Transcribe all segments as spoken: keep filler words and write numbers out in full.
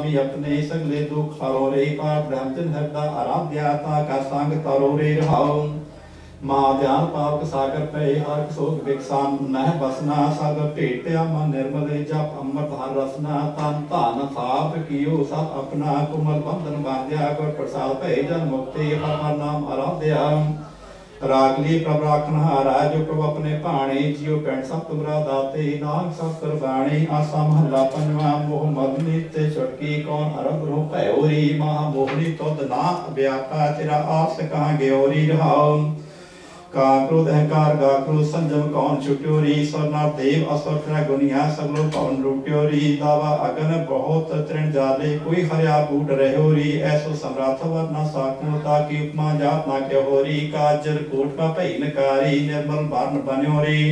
अपने सगले दुख हरो रे पार ब्रह्मजन हरदा आराध्याता का संग तरो रे रहाओ महाध्यान पाप सागर पे हर शोक विकसान नह बसना सागर पेटया मन निर्मल जप अमृत हर रसना तन तान थाप कियो सब अपना कुमल बंधन बांध्या कर प्रसाद पे जन मुक्ति हर नाम आराध्या रागली प्रभ राखन हारा जो प्रभु अपने पाणी जियो पेंट सब तुमरा दाते नाग सब कुर्बानी आसा महला पंजवा मोह मद नित्य छुटकी कौन अरब रो पैरी महा मोहनी तो ना व्यापा तेरा आस कहाँ ग्योरी रहाओ का क्रोध अहंकार गा क्रोध संजम कौन छुट्योरी स्वर्णा देव असुर गुनिया सगलो कौन लुट्योरी दावा अगन बहुत तृण जाले कोई हरिया बूट रहोरी ऐसो सम्राट वरना साकुता की उपमा जात ना के होरी काजर कोट का पैनकारी निर्मल बार्ण बन्योरी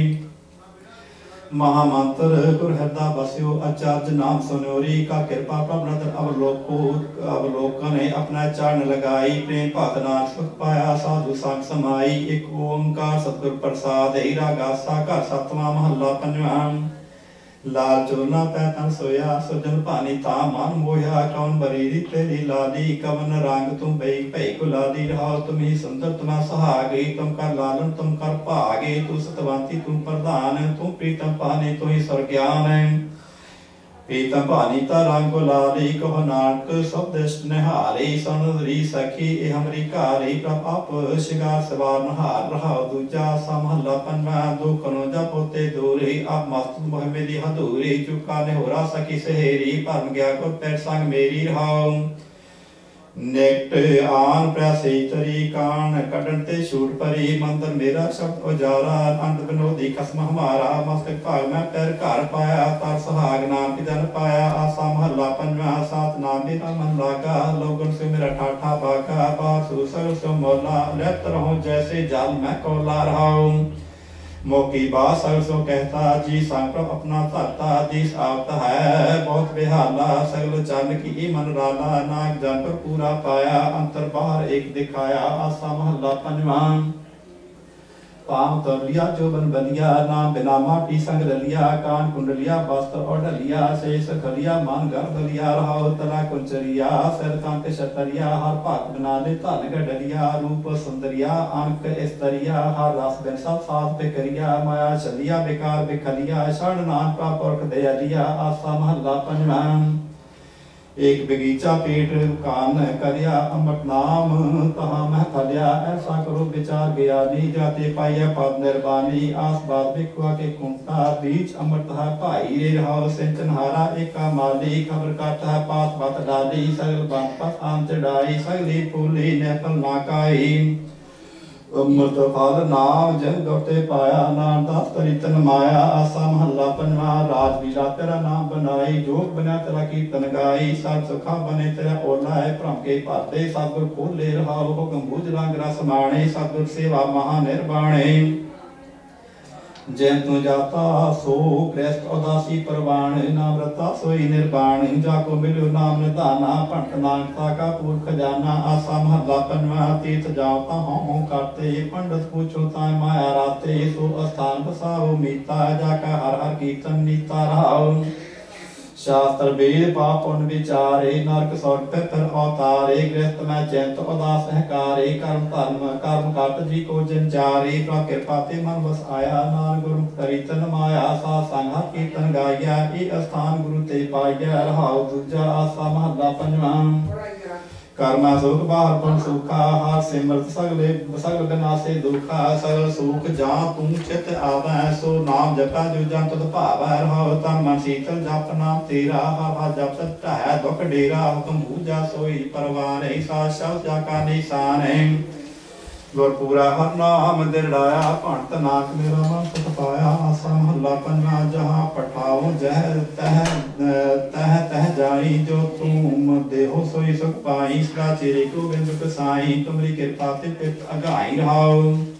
महामंत्र गुर हृदय बस्यो आचार्य नाम सुनोरी का कृपा प्रभु अवलोको अवलोकन अपना चरण लगाई प्रेम पातना सुख पाया साधु संग समाई एक ओंकार सतगुर प्रसाद हीरा गासा का सतवा महला पंजवा लाल चोला पैतन सोया सुजन पानी ता मन मोया कौन बरीरी तेरी लाली कवन रंग तुम बई भई गुलाली रहो तुम ही सुंदर तुम सहागे तुम कर लालन तुम कर भागे तू सतवंती तुम प्रधान तुम प्रीतम पानी तू ही स्वर्ज्ञान प्रीतम पानी ता रंग गुलाली कह नानक सब दृष्ट निहारी सनदरी सखी ए हमरी कारी प्रभ आप शिगार सवार नहार रहा दूजा समहला पंजवा दो कनो जब होते दूरी अब मस्त मोह मिली हदूरी चुका ने हो रहा सखी सहेरी परम गया को पैर संग मेरी रहाओ नेट आन प्रयासी तरी कान कटन ते छूट परी मंदिर मेरा शब्द उजारा अंत विनोदी खसम हमारा मस्तक भाग में पैर घर पाया तार सुहाग नाम की जन पाया आसा महला पंजवा सात नाम मेरा मन लागा लोगन से मेरा ठाठा बागा बासु सर सो मोला रहत रहूं जैसे जाल में कोला रहाऊं मोकी बात सर सो कहता जी सांप्रभ अपना धरता दिस आवता है बहुत बेहाला सगल चरण की मन राला नाग जान पर पूरा पाया अंतर बाहर एक दिखाया आसा महला पंजवा पाम तलिया चोबन बलिया नाम बिना माटी संग रलिया कान कुंडलिया वस्त्र और डलिया शेष खलिया मान गर्भ लिया रहा तला कुंचरिया सर कांक शतरिया हर पाक बना ले धन गडलिया रूप सुंदरिया अंक स्तरिया हर रस बिन सब साथ पे करिया माया चलिया बेकार बिखलिया शरण नान का पुरख दयालिया आसा महला पंजवा एक बगीचा पेट कान करिया अमृत नाम तहा मह थलिया ऐसा करो विचार गया नी जाते पाइया पद निर्वाणी आस बात बिखुआ के कुंटा बीच अमृत है भाई रे रहाओ सिंचन हारा एका माली खबर काटा पास बात डाली सगल बंद पस आम चढ़ाई सगली फूली नेपल नाकाई अमृत फल नाम जन गौते पाया नाम दास तरितन माया आसा महला पंजवा राज लीला तेरा नाम बनाई जोग बना तेरा कीर्तन गाई सब सुखा बने तेरा ओला है भ्रम के पाते सतगुर खोले रहा हुक्म बुझ रंग रस माणे सतगुर सेवा महा निर्वाणे जैन तू जाता सो क्रैस्त उदासी परवाण नाम रता सोई निर्वाण जाको मिलो नाम निधाना पंत नानकता का पूर खजाना आसा महला पंजवा तीर्थ जाता हूँ करते पंडित पूछो ताय माया राते सो स्थान बसाओ मीता जाका हर हर कीर्तन नीता रहाओ शास्त्र वेद पाप पुण्य विचारे नरक स्वर्ग पितर अवतारे गृहस्थ में चिंत उदास अहंकारे कर्म धर्म कर्म कट जी को जंचारे प्रभ कृपा ते मन बस आया नान गुरु करीतन माया सा संग हर कीर्तन गाया ए स्थान गुरु ते पाया रहाओ दूजा आसा महला पंजवा कर्मा सुख बाहर पण सुखा हाथ सिमरत सगले सगल विनाशे दुखा सगल सुख जा तू चित आवै सो नाम जपा जो जन तुध भावै रहो तन मन शीतल जप नाम तेरा हवा जप सत्ता है दुख डेरा हुक्म बूझा सोई परवान ऐसा शब्द जाका निशान है गुर पूरा हर नाम दिलाया भंत नाक मेरा मन सुख पाया आसा महला पंजवा जहाँ पठाओ जह तह तह तह जाई जो तुम देहो सोई सुख पाई सदा चेरे को बिंद कसाई तुमरी कृपा ते पित अगाई रहाओ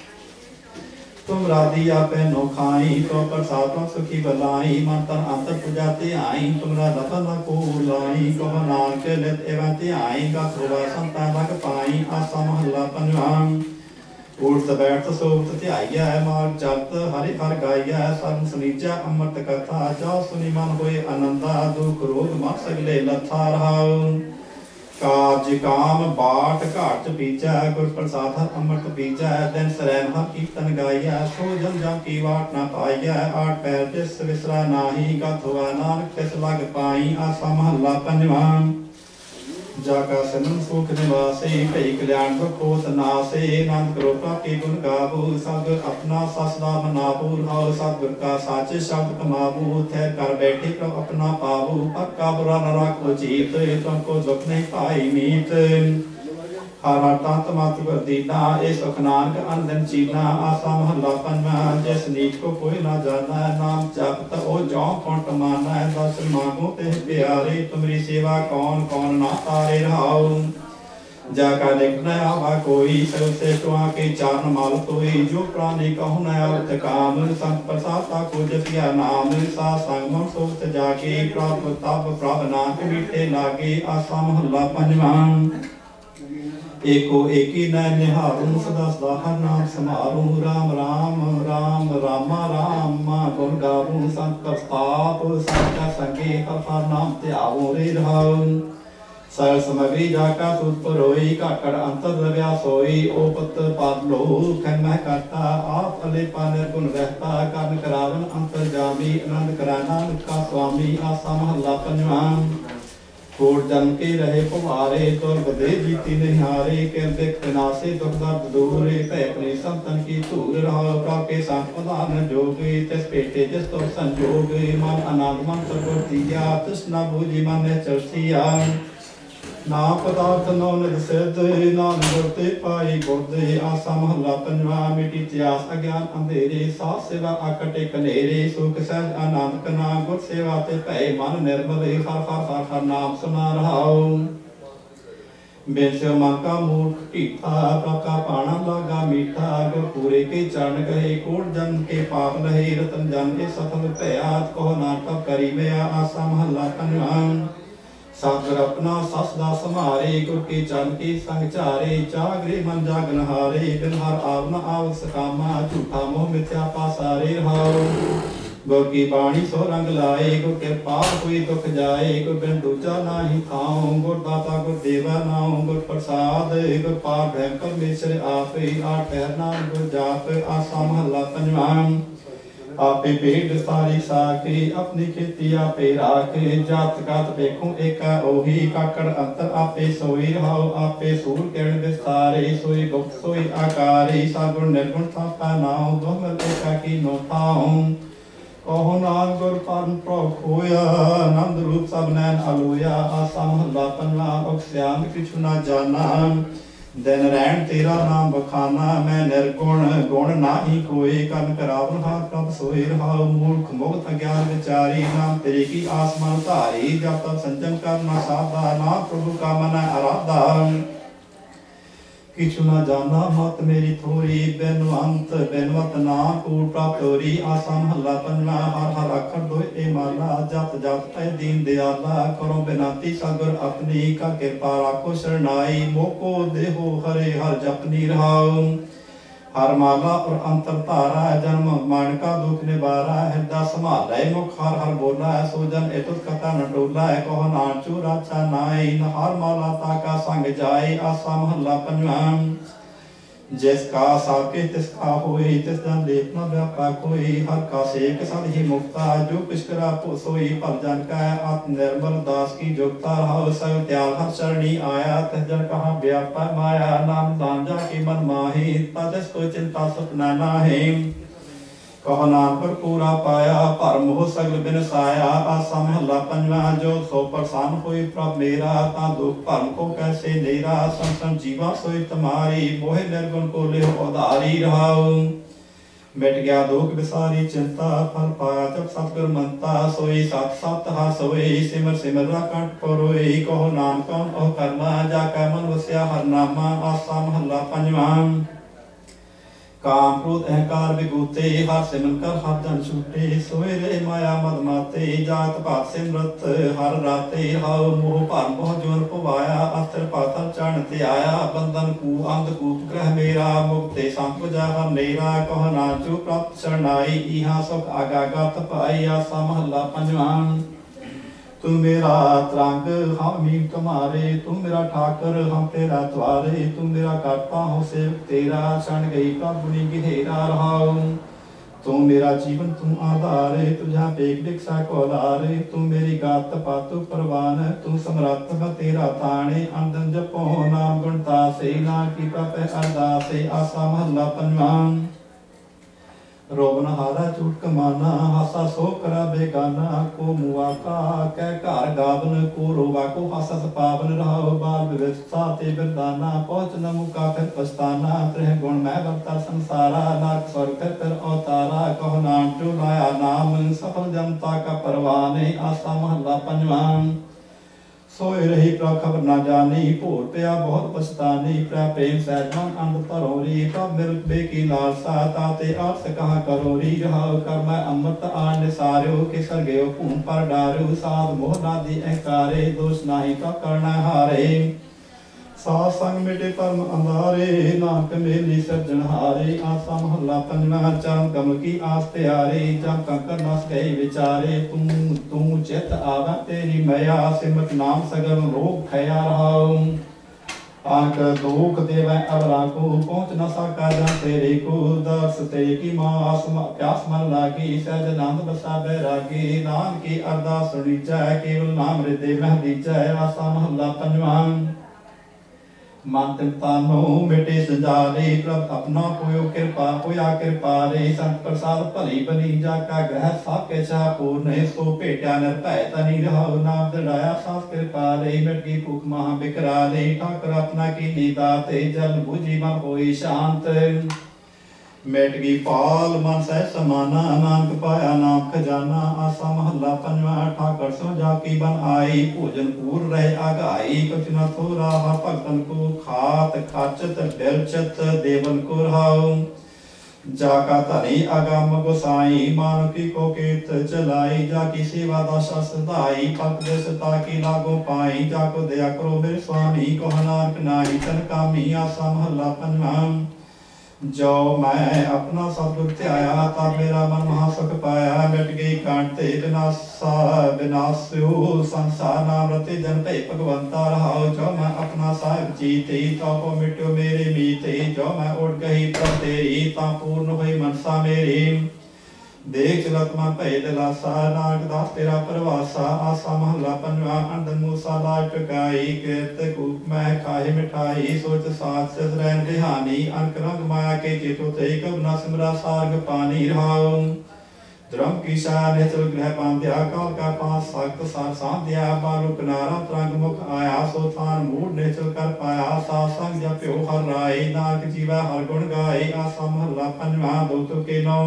तुम राधी आपे नो खाई तो प्रसाद सुखी बलाई मन तन अंतर पुजाते आई तुमरा रतन को लाई कह नानक लित एवं ते आई का थोड़ा संता लग पाई आसा महला पंजवा उठ बैठ सोत ध्याइया मार्ग चलत हरि हर गाइया सरन सुनीजा अमृत कथा जा सुनी मन होए आनंदा दुख रोग मन सगले लथा रहाओ काज काम बाट घाट पीजा गुर प्रसाद अमृत पीजा दिन सरैन हर कीर्तन गाइया सो जन जम की वाट न पाइया आठ पैर जिस विसरा नाही गत हुआ नानक तिस लग पाई आसा महला पंजवा जाका सनम सुख निवासे कई कल्याण दुख होत नासे नंद करोटा के गुण गावो सतगुर अपना ससदा मनावो आओ सतगुर का साचे शब्द कमावो ठहर कर बैठे प्रभ अपना पावो पक्का बुरा न रखो जीत तुमको दुख नहीं पाई मीत हर हर तंत मत पर दीना ए सुख नानक अनदन चीना आसा महला पंजवा जिस नीच को कोई ना जाना नाम जपत ओ जौ कौन माना दस मांगो ते प्यारे तुम्हारी सेवा कौन कौन ना तारे रहाओ जाका लिख न आवा कोई सब से टुआ के चारण माल तोई जो प्राणी कहु न आवत काम संत प्रसाद को जपिया नाम सा संग मन सोत जाके प्राप्त तप प्रभ नानक मीठे लागे आसा महला पंजवा एको एकी नैन निहारूं सदा सदा हर नाम समारूं राम राम राम रामा राम गुण गाऊं संत प्रस्ताप संत संगे हर हर नाम त्यागूं रे रहाऊं सर समग्री जाका सुत परोई काकड़ अंतर द्रव्या सोई ओ पत पाद लो खन मह करता आप अले पानर गुण रहता कर्म करावन अंतर जामी आनंद कराना का स्वामी आसा महला पंजवा कोट जन्म के रहे पुमारे तुर बदे जीती निहारे कर देख नासे दुख दर्द दूरे भय अपने संतन की धूल रहो प्रभ के संग उदाहरण जोगे तिस पेटे जिस तुर संजोग मन आनंद मन सकुर दिया तृष्णा बूझी मन चलसिया ना पदार्थ नो निज सिद्ध नाम गुरते पाई गुरदे आसा महला पंजवा मिटी इतिहास अज्ञान अंधेरे साथ सेवा आकटे कनेरे सुख सहज आनंद कना गुर सेवा ते भय मन निर्मल हर हर हर हर नाम सुना रहाओ बेसे मन का मूर्ख टीठा प्रभ का पाना लागा मीठा गुर पूरे के चरण कहे कोट जन के पाप लहे रतन जन के सफल भया कहो नाटक करी में आसा महला पंजवा सतगुर अपना ससदा समारे गुर के चरण के संग चारे जागरे मन जागन हारे बिन हर आव न आव सकामा झूठा मोह मिथ्या पासारे रहाओ गुर की बाणी सो रंग लाए गुर के पाप हुई दुख जाए गुर बिन दूजा नाही थाओ गुर दाता गुर देवा नाओ गुर प्रसाद गुर पार भय परमेश्वर आप आठ पैर नाम गुर जाप आसा महला पंजवा आपे पेड़ सारी साके अपनी खेती आपे राखे जात कात देखूं एका ओही काकड़ अंतर आपे सोई रहाओ आपे सूर किरण विस्तारे सोई गुप्त सोई आकारे सागुण निर्गुण थापा नाओ दोमल एका की नो थाओ कहो नाम गुर परम प्रभ खोया नंद रूप सब नैन अलोया आसा महला पंजवा अक्ष्यान किछु ना जाना दिन रैन तेरा नाम बखाना मैं निर्गुण गुण नाही कोई कर्म करावन हाथ प्रभ सोई रहाओ मूर्ख मुक्त अज्ञान विचारी नाम तेरे की आसमान धारी जब तक संजम करना साधा नाम प्रभु का मन आराधा किछु न जाना मत मेरी थोरी बेनवंत बेनवत नाम कूट प्राप्त होरी आसा महला पंजवा हर हर अखर दो ए माला जत जत ऐ दीन दयाला करो बिनती सगुर अपनी का कृपा राखो शरणाई मोको देहो हरे हर जपनी रहाओ हर माला और अंतर तारा जन्म मान का दुख निवारा हृदय संभाला मुख हर हर बोला सोजन एतुत कथा न डोला कहो नाचू राचा नाई न हर माला ताका संग जाए आसा महला पंजवा जिसका साके तिसका होई तिस जन लेप न व्यापा कोई हर का सेक सद ही मुक्ता जो कुछ करा सोई पर जन का आत्म निर्मल दास की जोगता रहो सब त्याग हर शरणी आया तिस जन कहा व्यापा माया नाम दान जा के मन माही तदस को चिंता सपना नाहे कहो नाम पर पूरा पाया परम हो सगल बिन साया आसा महला पंजवा जो सो प्रसन्न होई प्रभ मेरा ता दुख परम को कैसे नेरा संसन जीवा सोई तुम्हारी मोहे निर्गुण को ले उधारी रहाओ मिट गया दुख विसारी चिंता फल पाया जब सतगुर मनता सोई सत सत हा सोई सिमर सिमर कंठ परोई कहो नाम कौन ओ कर्मा जाका मन वस्या हर नामा आसा महला पंजवा काम क्रोध अहंकार विगूते हर सिमन कर हर जन छूटे सोए रे माया मद माते जात भात सिमरत हर राते हाउ मोह भर मोह जोर पवाया अस्त्र पातल चढ़ ते आया बंधन कू अंधकूप ग्रह मेरा मुक्ते संत बुझा नेरा कह नाचू प्राप्त शरणाई इहा सुख आगागत पाई आसा महला पंजवा तू मेरा त्रंग हम मीम तुम्हारे तू मेरा ठाकर हम तेरा द्वारे तू मेरा करता हो सेवक तेरा क्षण गई प्रभु घेरा रहाऊं तू मेरा जीवन तू आधारे तुझा बेग दिखसा कोलारे तू मेरी गात पातु परवान तू समरथ मैं तेरा ताने अंदन जपो नाम गुणता से ना की प्रप अरदासे आसा महला पंजवा रोबन हारा झूठ कमाना हासा सो करा बेगाना को मुआ का कै घर गावन को रोवा को हासा सपावन रहाओ बाल विवस्था ते बिरदाना पहुँच न मुका फिर पछताना त्रह गुण मैं बरता संसारा नाक स्वर्ग फिर फिर अवतारा कह नाम जो लाया नाम सफल जनता का परवाने आसा महला पंजवा सोए रही प्रा खबर ना जानी भोर पिया बहुत पछतानी प्रा प्रेम सहजमन अंध तरोरी प्रभ मिल बेकी लालसा ताते आस कहा करोरी रहाओ कर मैं अमृत आन निसार्यो के सरगयो भूम पर डार्यो साध मोह नादि अहकारे दोष नाही का करना हारे साथ संग मिटे परम अंधारे नानक मेली सज्जन हारे आसा महला पंजवा चरण कमल की आस प्यारे जब कंकर नस गए विचारे तू तू चित आवा तेरी मया सिमत नाम सगल रोग खया रहाऊं आंक दुख देव अवरा को पहुँच न सका जन तेरे को दर्श तेरे की मास प्यास मन लागी सहज नंद बसा बैरागी नाम की अरदास सुनी जाय केवल नाम हृदय में दीजय आसा महला पंजवा मन तिमतानो मिटे संजाले प्रभ अपना पोयो कृपा पोया कृपा रे संत प्रसाद भली बनी जाका ग्रह साके छा पूर्ण सो भेटा निर्भय तनी रहाओ नाम दड़ाया सास कृपा रे मिट गई भूख महा बिकरा ले ठाकर अपना की नीदाते जल बुझी मन होई शांत मिट गई पाल मन सह समाना नानक पाया नाम खजाना आसा महला पंजवा ठाकर सो जाकी बन आई भोजन पूर रहे आगाई कुछ न थोरा हर भगतन को खात खाचत बिलचत देवन को रहाओ जाका धनी अगम गोसाई मानुकी को केत चलाई जाकी सेवा दशा सदाई पक दसता की लागो पाई जाको दया करो मेरे स्वामी को नानक नाही तन कामी आसा महला पंजवा जो मैं अपना सतगुर ध्याया तब मेरा मन महासुख पाया मिट गई कांटे विनाशा विनाश्यो संसार नाम रते जन पे भगवंता रहाओ जो मैं अपना साहिब जीते तो को मिट्यो मेरे मीते जो मैं उड़ गई प्रभ तेरी ता पूर्ण हुई मनसा मेरी देख चलत मन भय दिलासा नानक दास तेरा परवासा आसा महला पंजवा अंदन मूसा लाज टकाई कृत कूप मैं खाए मिठाई सोच साथ सद रैन रिहानी अनक रंग माया के चितो ते कब न सिमरा सार्ग पानी रहाओ द्रम की शान चल ग्रह पांध्या काल का पांच सख्त सार सांध्या बालु किनारा तरंग मुख आया सो थान मूड ने चल कर पाया सा संग जप्यो हर राय नानक जीवा हर गुण गाय आसा महला पंजवा दो तो के नौ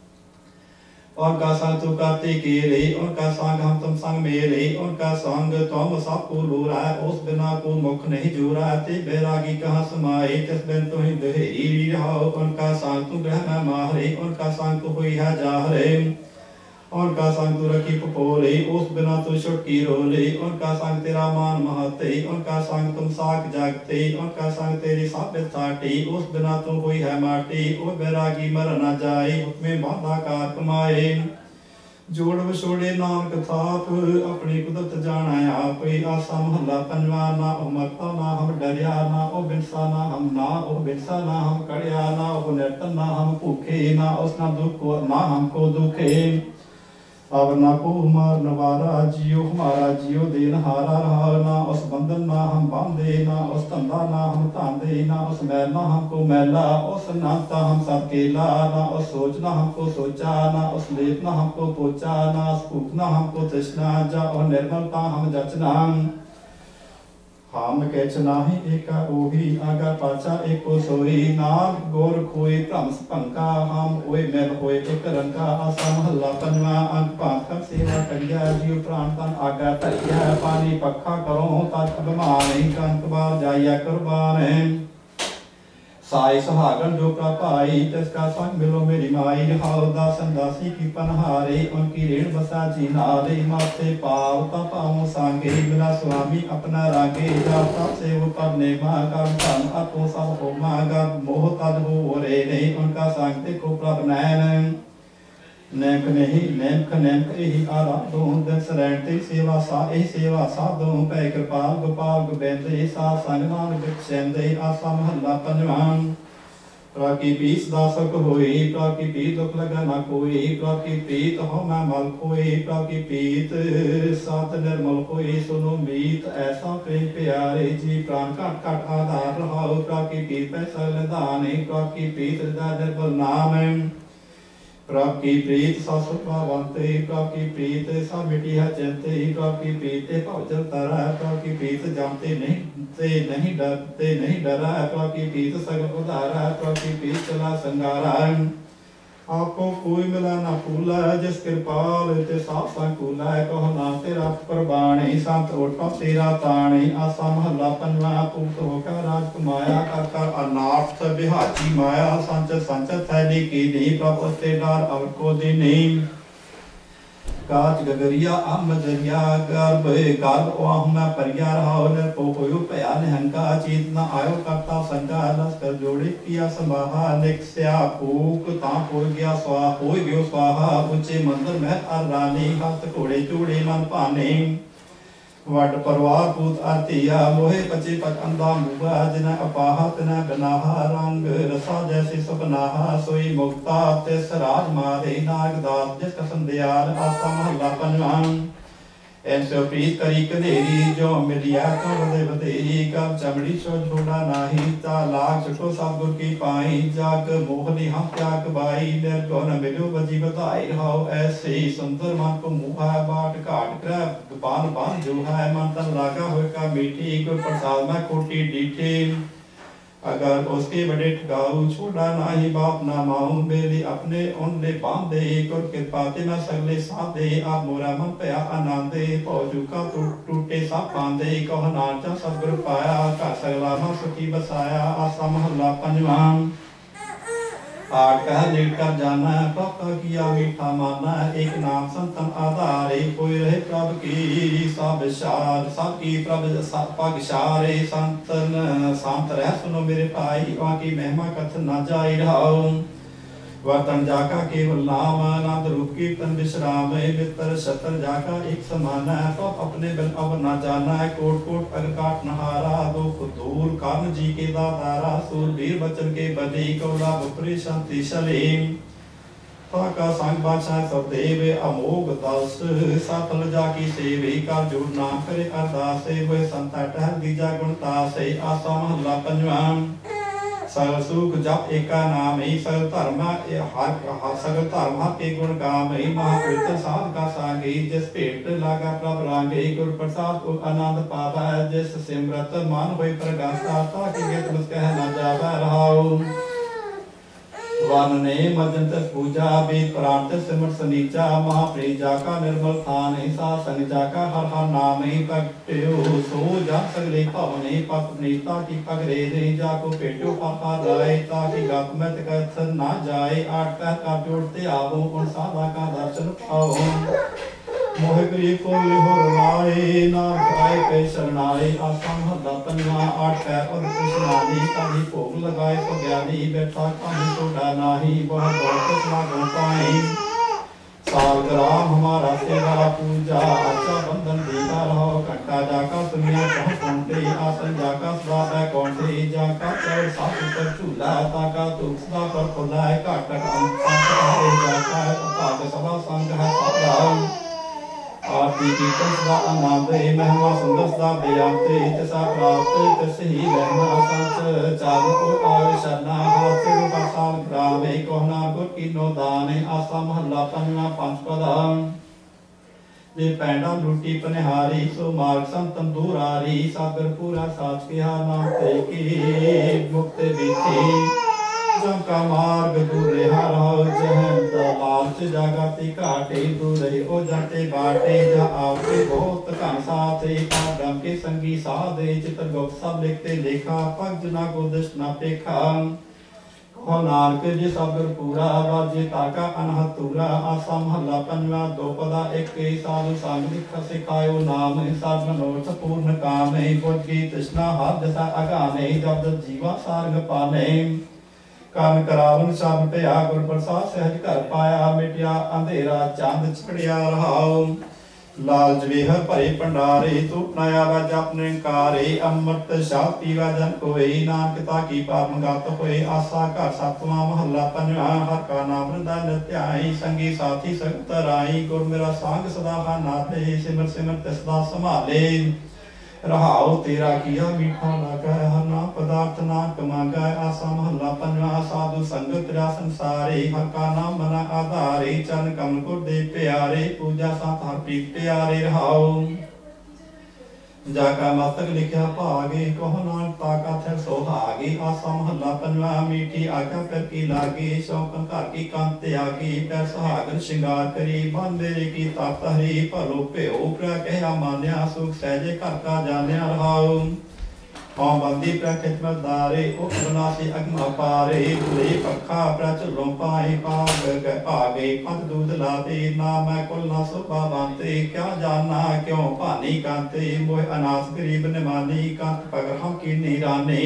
उनका संग तू करते केले उनका संग हम तुम संग मेले उनका संग तुम सबको लोरा उस बिना को मुख नहीं जोरा ते बैरागी कहाँ समाये तिस बिन तो ही दुहेरी रहाओ उनका संग तू ग्रह में माहरे उनका संग तू हुई है जाहरे उनका संग तू रखी पपोले उस बिना तू छुटकी रोले उनका संग तेरा मान महते उनका संग तुम साख जागते उनका संग तेरी साबित साटी उस बिना तू हुई है माटी ओ बैरागी मर न जाए उसमें बाधा कार कमाए जोड़ विछोड़े नानक थाप अपनी कुदरत जाना आप आसा महला पंजवा ना ओ मरता ना हम डरिया ना ओ बिनसा ना हम ना ओ बिनसा ना हम कड़िया ना ओ निर्तन ना हम भूखे ना उस ना दुख ना हमको दुखे अब ना को मार नवारा जियो हमारा जियो देन हारा रहा ना उस बंधन ना हम बांधे ना उस धंधा ना हम तांदे ना उस मैल ना हमको मैला उस नाता हम सब केला ना उस सोचना हमको सोचा ना उस लेप ना हमको पोचा ना उस भूख ना हमको तृष्णा जा और निर्मलता हम जचना हम कैच नाही एका ओही आगा पाचा एको सोई नाग गोर खोए भ्रम पंका हम ओए मैल होए एक रंगा आसा महला पंजवा अंक पांच कर सेवा करिया जीव प्राण तन आगा धरिया पानी पक्खा करो तत् अभिमान कंक बार जाइया कुर्बान साई सुहागन जो का पाई तिसका संग मिलो मेरी माई। हाउ दासन दासी की पनहारे उनकी रेण बसा जी नारे। माथे पाव पाओ सांगे मिला स्वामी अपना रागे। जाता से वो पढ़ने माँ का धन अतो सब हो मागा मोह तद हो रे नहीं उनका संग देखो प्रभ नैन। नैक नहीं नैक नैक यही आराधो दिन सरैणते सेवा सा यही सेवा साधो पै कृपाल गोपाल गोबेंदे सा संग नानक बिक्षेंदे आसा महला पंजवान। प्राकी पीस दासक होई प्राकी पीत दुख लगा ना कोई। प्राकी पीत हो मैं मल खोई प्राकी पीत सात निर्मल होई। सुनो मीत ऐसा प्रेम प्यारे जी प्राण काट काट आधार रहाओ। प्राकी पीत पैसा दाने प्राकी पीत हृदय निर्मल नाम। प्राकी प्रीत सा सुखवावंते प्राकी प्रीत सा मिटी है चलते। प्राकी प्रीत भाव चलता रहा। प्राकी प्रीत जानते नहीं ते नहीं डरते नहीं डरा। प्राकी प्रीत सगल उधारा। प्राकी प्रीत चला संगारा। आपको कोई मिला ना फूला जिस कृपाल ते साफ संकूला। कहो नाम तेरा प्रबाणी संत ओठा तेरा ताणी। आसा महला पंजवा पुत होकर राज कुमाया। कर कर अनाथ बिहाची माया। संच संच थैली की नी प्रभु ते डार अवर को दीनी। काच गगरिया अमजरिया गर्भ गर्भ ओह मैं परिया रहाओ। निर्पो होयो भया निहंका चीत न आयो करता संगा। लस्कर जोड़े किया समाहा निकस्या फूक ता हो गया स्वाहा हो गयो स्वाहा। ऊंचे मंदिर में अर रानी हस्त घोड़े चूड़े मन पाने। वट परवार पूत आरतिया मोहे पचे पच अंधा मुगा। जिन्हें अपाहा तिन्हें बनाहा रंग रसा जैसे सपनाहा। सोई मुक्ता तिस राज मारे नागदास जिसका संध्यार। आसा महला पंजवान। ऐसे प्रीत करी कदेरी जो मिलिया तो बदे बदेरी। कब चमड़ी छो छोड़ा नाही ता लाख छो सब गुर की पाई। जाग मोहनी हम त्याग बाई निर्गुण मिलो बजी बधाई रहाओ। ऐसे सुंदर मन को मुहा बाट काट कर पान पान जो है। मन तन लागा होगा मीठी गुर प्रसाद में कोटी डीठी। अगर उसके बड़े ठगाऊ छोड़ा नाही बाप ना माऊ। बेली अपने उनले बांधे गुर कृपा ते मैं सगले साधे। आप मोरा मन पया आनंदे पौजू का टूटे सा पांदे। कह नाचा सतगुर पाया का सगला मा सुखी बसाया। आसा महला पंजवान। आठ कह लेट कर जाना पापा किया मीठा माना। एक नाम संतन आधारे कोई रहे प्रभ की सब शार। सब की प्रभ पगशारे संतन शांत रह सुनो मेरे भाई। वहाँ की महिमा कथन न जाई रहाओ। वर्तन जाका केवल नाम आनंद रूप कीर्तन विश्राम। मित्र शतर जाका एक समान है तो अपने बल अब न जाना है। कोट कोट अग काट नहारा दुख दूर कारण जी के दातारा। सूरवीर बचन के बली कौला बुपरी शांति शलीम। का संग बादशाह सदेव अमोघ दस सफल जाकी सेवे। का जोड़ नाम करे अरदास वह संता टहल दीजा गुणता से। आसा महला पंजवान। सगल सुख जप एका नाम ही सगल धर्म हर सगल धर्म के गुण गाम ही। महापवित्र साध का सांगी जिस भेंट लागा प्रभ रांगे। गुर प्रसाद को आनंद पावा जिस सिमरत मान होई प्रगासा। ताकि गीत मुस्कह न जावा रहाओ। वन ने मजंत पूजा वेद प्राण सिमर सनीचा। महाप्री जाका निर्मल थान सा संग जाका हर हर नाम ही पकट्यो। सो जा सगले भवने पत नीता की पगरे नहीं जाको पेटो पापा राय। ताकि गप में कथन ना जाए। आठ पैर का जोड़ते आवो उन साधा का दर्शन पाओ। मोह गरीब को लिहो रवाए नाम गाय पे शरणाए। आसा महला पंजवा। आठ पैर और कृष्णानी कभी भोग लगाए तो ज्ञानी। बैठा कहीं छोड़ा नाही वह बहुत लागो पाई। साल ग्राम हमारा सेवा पूजा अच्छा बंधन दीवा रहो। घंटा जाका सुनिया कह कौंटे। आसन जाका सदा कौंटे। जाका चढ़ साथ ऊपर झूला। ताका दुख सदा पर खुलाए। काटक अंत जाका ताक सभा संग है सादा। आरती कीर्तन सदा आनंद महिमा सुंदर सदा बेअंत। तिसा प्राप्त तिस ही रहना संत चाल को आवे शरणा। हाथ से बरसाल ग्राम कोहना गुर की नो दान। आसा महला पंजवा पंचपद। जे पैंडा लुटी पनिहारी सो मार्ग संतन दूरारी। सागर पूरा साच के नाम ते की मुक्त बीती। का मार्ग दूर रहो जहन लालच जागती घाटे दूर रहे ओ जाते बाटे जा आवते बहुत घन साथे पादम के संगी साधे चित्र गुप्त सब लिखते लेखा पग जना को दृष्ट ना पेखा हो नानक जी सबर पूरा वाजे ताका अनहतूरा आसा महला पंजवा दो पदा एक साधु संग लिख सिखायो नाम सब मनोरथ पूर्ण काम बुद्ध की तृष्णा हाथ जसा अगाने जब जीवा सार्ग पाने कान करावन सब पिया गुर प्रसाद सहज कर पाया मिटिया अंधेरा चांद चढ़िया रहाओ लाल जवेहर भरे भंडारे तू अपनाया वा जप निरंकारे अमृत शाह पीवा जन कोई नानक ताकी पाप मंगात होए आसा घर सतवां महला पंजवा हर का नाम हृदय नित्याई संगी साथी संगत राई गुर मेरा सांग सदा नाथे सिमर सिमर तिसदा संभाले रहाओ तेरा किया मीठा लगा हर नाम पदार्थ नानक मांगा आसा महला पंजवा साधु संगत तेरा संसारे हर का नाम मना आधारे चरण कमल को दे प्यारे पूजा साथ हर प्रीत प्यारे रहाओ जाका मस्तक लिखा भागे कहो नानक ताका थे सोहागे आसा महला पंजवा मीठी आज्ञा कर की लागे शौकन घर की कांत आगे पैर सुहागन श्रृंगार करी बन मेरे की ताकत हरी भलो भ्यो प्र कहा मान्या सुख सहजे घर का जान्या रहाओ पां बंदी प्र खिच मरदारे उठ बनासी अग्न पारे भूले पखा प्र चलो पाए पाग भागे पंथ दूध लाते ना मैं कुल ना सुबा बांते क्या जाना क्यों भानी कांते मोह अनास गरीब निमानी कांत पगर हम की नीरानी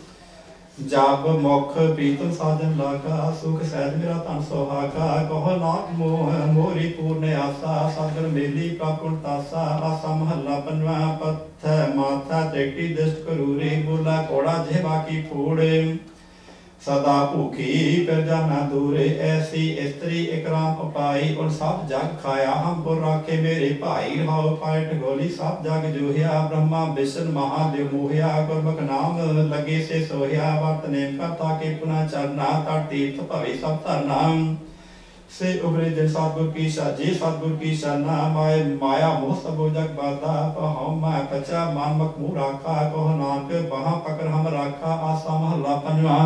जब मुख प्रीतम साजन लागा सुख सहज मेरा तन सुहागा कहो नाथ मोह मोरी पूर्ण आसा सागर मेली प्राकुल तासा आसा महला पंजवा पथ माथा टेटी दृष्ट करूरे बोला कोड़ा जेबा की फूड़े सदा भूखी फिर जाना दूरे ऐसी स्त्री इकराम उपाई और सब जग खाया हम को राखे मेरे भाई रहाओ पायट गोली सब जग जोहिया ब्रह्मा विष्णु महादेव मोहिया गुरमुख नाम लगे से सोहिया वर्त नेम करता के पुनः चरना तर तीर्थ भवे सब धरना से उबरे जन सतगुर की साजे सतगुर की शरणा माय माया मोह सबो जग बाधा पहुँ मैं पचा मान मक मुँह राखा कहो नानक वहाँ पकड़ हम राखा आसा महला पंजवा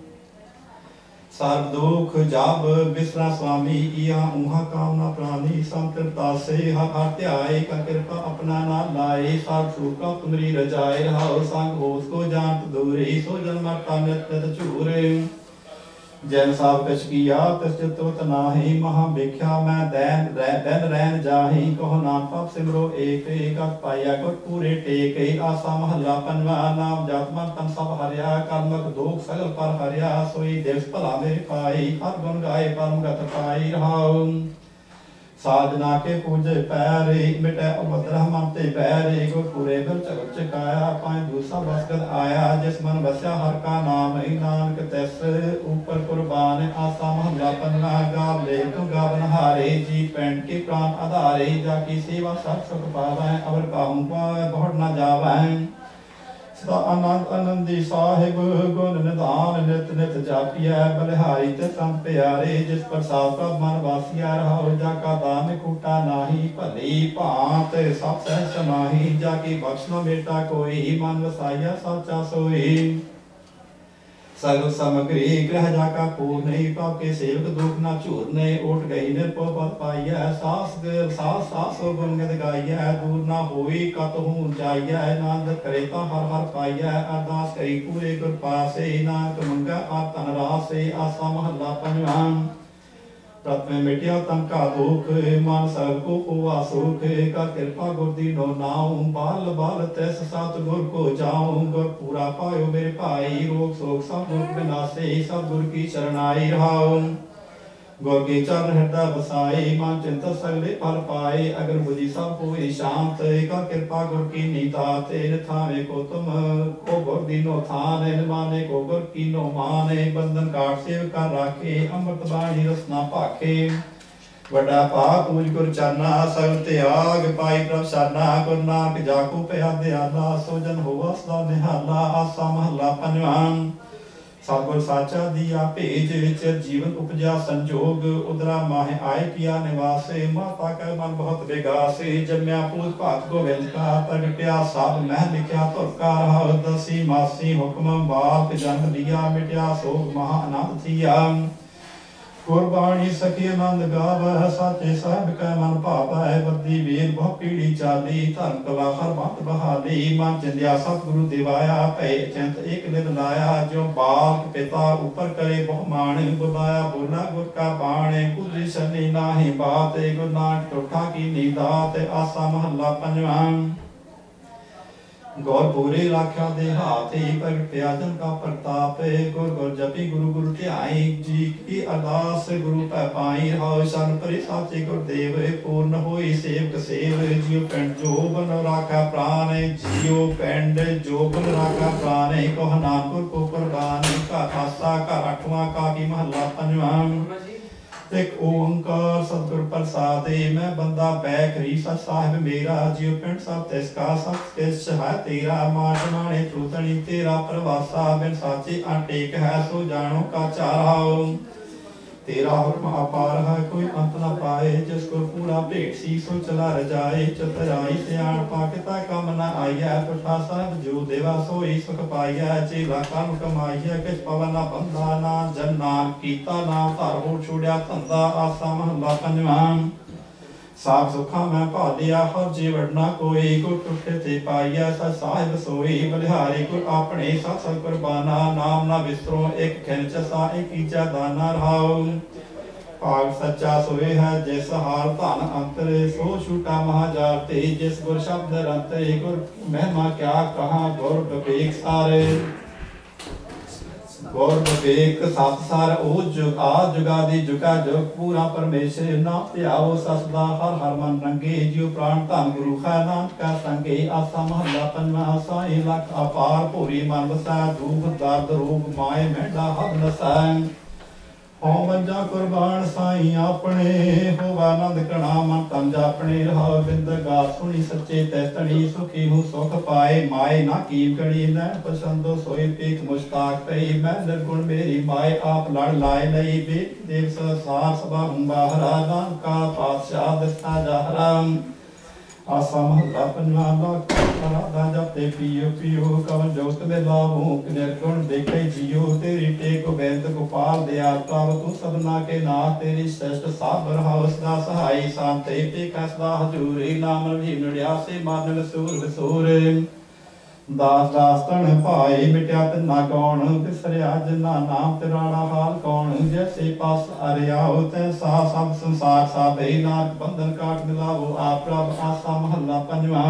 सर्व दुख जब बिसरा स्वामी इया उहा कामना प्राणी संतृप्ता से हर हर ध्याय का कृपा अपना नाम लाए सर्व सुख का तुमरी रजाए रहाओ संग हो उसको जानत दूरे सो जन्म का नित्य चूरे जैन साहब कछ किया तस्जत नाही महा वेख्या मैं दैन दैन रैन जाही कहो नाम पाप सिमरो एक एक पाया गुर पूरे टेक आसा महला पंजवा नाम जात मन तन सब हरिया कर्मक दुख सगल पर हरिया सोई देव भला मेरे पाई हर गुण गाए परम गत पाई रहाओ साधना के पूजे पैरे मिटे उपद्रह मनते पैरे गुर पूरे बिल चगत चकाया पाए दूसरा बसगत आया जिस मन बस्या हर का नाम ही नानक तैस ऊपर कुर्बान आसा महला पंजवा गाव ले तू गावन हारे जी पैंट के प्राण आधारे जाकी सेवा सब सुख पावै अवर काहू पावै बहुत न जावै सदा आनंद आनंदी साहिब गुण निधान नित नित जापिया बलिहारी ते संत प्यारे जिस प्रसाद का मन वासिया रहो जाका दान कूटा नाही भली भांत सब सहज समाही जाकी बख्शनो बेटा कोई मन वसाया साचा सोई सगल सामग्री ग्रह जाका पूर्ण नहीं पाप के सेवक दुख ना चूरने उठ गई निर्भो पद पाइया सास सास सास गुण गत गाइया दूर ना होई कत हूँ जाइया नानक करे ता हर हर पाइया अरदास करी पूरे गुर पासे नानक मंगा आप तन रासे आसा महला पंजवा प्रथम मिटिया तन का दुख मन सब को हुआ सुख का कृपा गुर दीनो नाऊ बाल बाल तैस सात गुर को जाऊं गुर पूरा पायो मेरे भाई रोग शोक सब दुख विनाशे सब गुर की शरणाई रहाओ गुर के चरण हृदय बसाई मन चिंता सगले फल पाए अगर बुझी सब कोई शांत का कृपा गुर की नीता तेरे थावे को तुम को गुर दीनो थान माने को गुर की नो माने बंधन काट सेव कर राखे अमृत बाणी रसना पाखे वड्डा पाप मुझ गुर चरना सगल त्याग पाई प्रभ सरना गुर नानक जाको पया दयाला सो जन होवा सदा निहाला आसा महला पंजवा सतगुर साचा दिया भेज चिर जीवन उपजा संजोग उदरा माहे आए किया निवासे माता का मन बहुत बेगासे जम्या पूत भात गोविंद का प्रगट्या सब मह लिखा तुरका रहा दसी मासी हुक्म बाप जन्म लिया मिटया सोग महा आनंद थिया गुरबाणी सखी आनंद गावह साचे साहिब कै मन भावै बद्दी वेद बहु पीढ़ी चाली धर्म कला हर मत बहाली मन चंदिया सतगुरु दिवाया भय चिंत एक निद लाया जो बाप पिता ऊपर करे बहु मान बुलाया बोला गुर का बाण कुदरी सनी नाहि बात गुरु नानक टोठा की नीदात आसा महला पंजवा गौर पूरे लाख्या दे हाथे प्रगट्या जन का प्रताप गुर गुर जपी गुरु गुरु ध्याई जी की अरदास गुरु पै पाई हाउ सन परे साचे गुरदेव पूर्ण होई सेवक सेव जियो पिंड जो बन राखा प्राण जियो पिंड जो बन राखा प्राण कह नानपुर को कुर्बान का खासा का अठवां का की महला पंजवा एक ओंकार सतगुर प्रसादे मैं बंदा बैखरी सत साहिब मेरा जियो पिंड सब तिसका सब तिस है तेरा माट माने चूतनी तेरा प्रवासा बिन साचे अटेक है सो जानो का चाराओ तेरा हुक्म अपार है कोई अंत न पाए जिसको पूरा भेट सी सो चला रजाए चतुराई सियाण पाकिता कम न आईया पुठा साहिब जो देवा सोई सुख पाईया चेला कर्म कमाईया किस पवन न बंधा ना जन नाम कीता नाम धर हो छोड़िया धंधा आसा महला पंजवा साख सुखा मैं भालिया हर जी वड़ना कोई गुर टुटे ते पाईया सत साहिब सोई बलिहारी गुर अपने सत सत कुर्बाना नाम ना विसरो एक खिन चसा एक ईचा दाना रहाओ भाग सच्चा सोए है जिस हार धन अंतर सो छूटा महाजाते जिस गुर शब्द रंते गुर महिमा क्या कहा गुर विवेक सारे गौर विवेक सत सार ओ जुग आ जुगादि जुगा जुग पूरा परमेश्वर नाम ध्याओ ससदा हर हर मन रंगे जियो प्राण धन गुरु है नानक का संगे आसा महला पंजवा साई लख अपार पूरी मन वसै दुख दर्द रोग माए मेढा हब नसै हों वंजा कुर्बान साई अपने होवा आनंद कणा मन तन जापने रहा बिंद गा सुनी सच्चे तैतणी सुखी हूँ सुख पाए माए ना कीम कड़ी नैन पसंदो सोई पीक मुश्ताक पई मैं निर्गुण मेरी माए आप लड़ लाए लई बेट देव संसार सभा हूँ बाहरा नाम का पातशाह दस्ता जाहरा आसा महला पंजवा राधा जपते पियो पियो कवन जोत में लाभों निर्गुण देखे जियो तेरी टेक गोविंद गोपाल दयाल प्रभ तू सबना के नाथ तेरी श्रेष्ठ साबर हौसला सहाई शांति पे कसदा हजूरी नाम भी नड़ियासी मानल सूर विसूर दास दास तन भाई मिट्या तिना कौन बिसरिया जिना नाम तिराड़ा हाल कौन जैसे पास अरियाओ तै सा सब संसार सा भई नाथ बंधन काट मिलावो आप प्रभ आसा महला पंजवा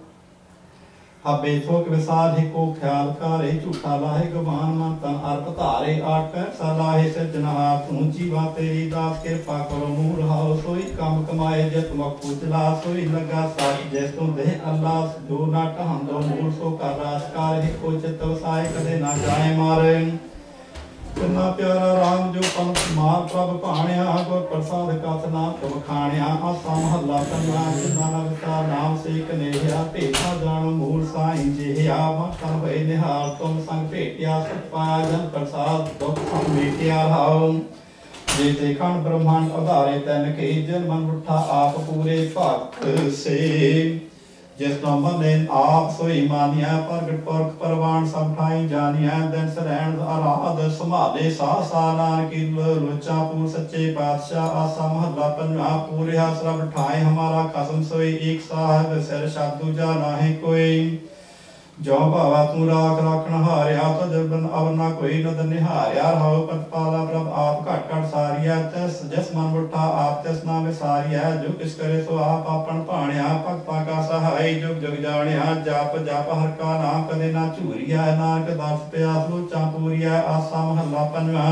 हबे शोक विसार ही को ख्याल करे झूठा लाहे गवान मन तन अर्प धारे आठ पैर सलाहे सज्जनहार तू जीवा तेरी दास कृपा करो मूर हाओ सोई काम कमाए जत मक उजला सोई लगा साई जैसो दे अल्लाह जो ना टहन दो मूर सो का राजकार ही को चित वसाए कदे ना जाए मारे किन्ना प्यारा राम जो पंथ मार प्रभ भाणिया गुर प्रसाद कथ नाम तुम खाणिया आसा महला पंजवा जिन्ना नवता नाम से कनेहिया भेटा जान मूल साई जिहिया मखन भय निहाल तुम संग भेटिया सत पाया जन प्रसाद दुख सम मेटिया रहाओ जेते खंड ब्रह्मांड आधारे तन के जन मन उठा आप पूरे भक्त से जिस मन आप सोई मानिया प्रगट पुरख परवान सब ठाई जानिया दिन सरैन आराध संभाले सा सा नानकी लोचा पूर सच्चे पातशाह आसा महला पंजवा पूरे सब ठाए हमारा कसम सोई एक साहिब सिर शब्द दूजा नाहि कोई जो भावा तू राख राखण हारिया तो जबन अवना कोई नद निहारिया रहो पतपाला प्रभ आप घट घट सारिया तिस जिस मन उठा आप तिस नाम सारिया जो किस करे सो आप आपन भाणिया भक्ता का सहाय जुग जुग जानिया जाप जाप हर का नाम कदे ना झूरिया नानक दास प्यास लोचा पूरिया आसा महला पंजवा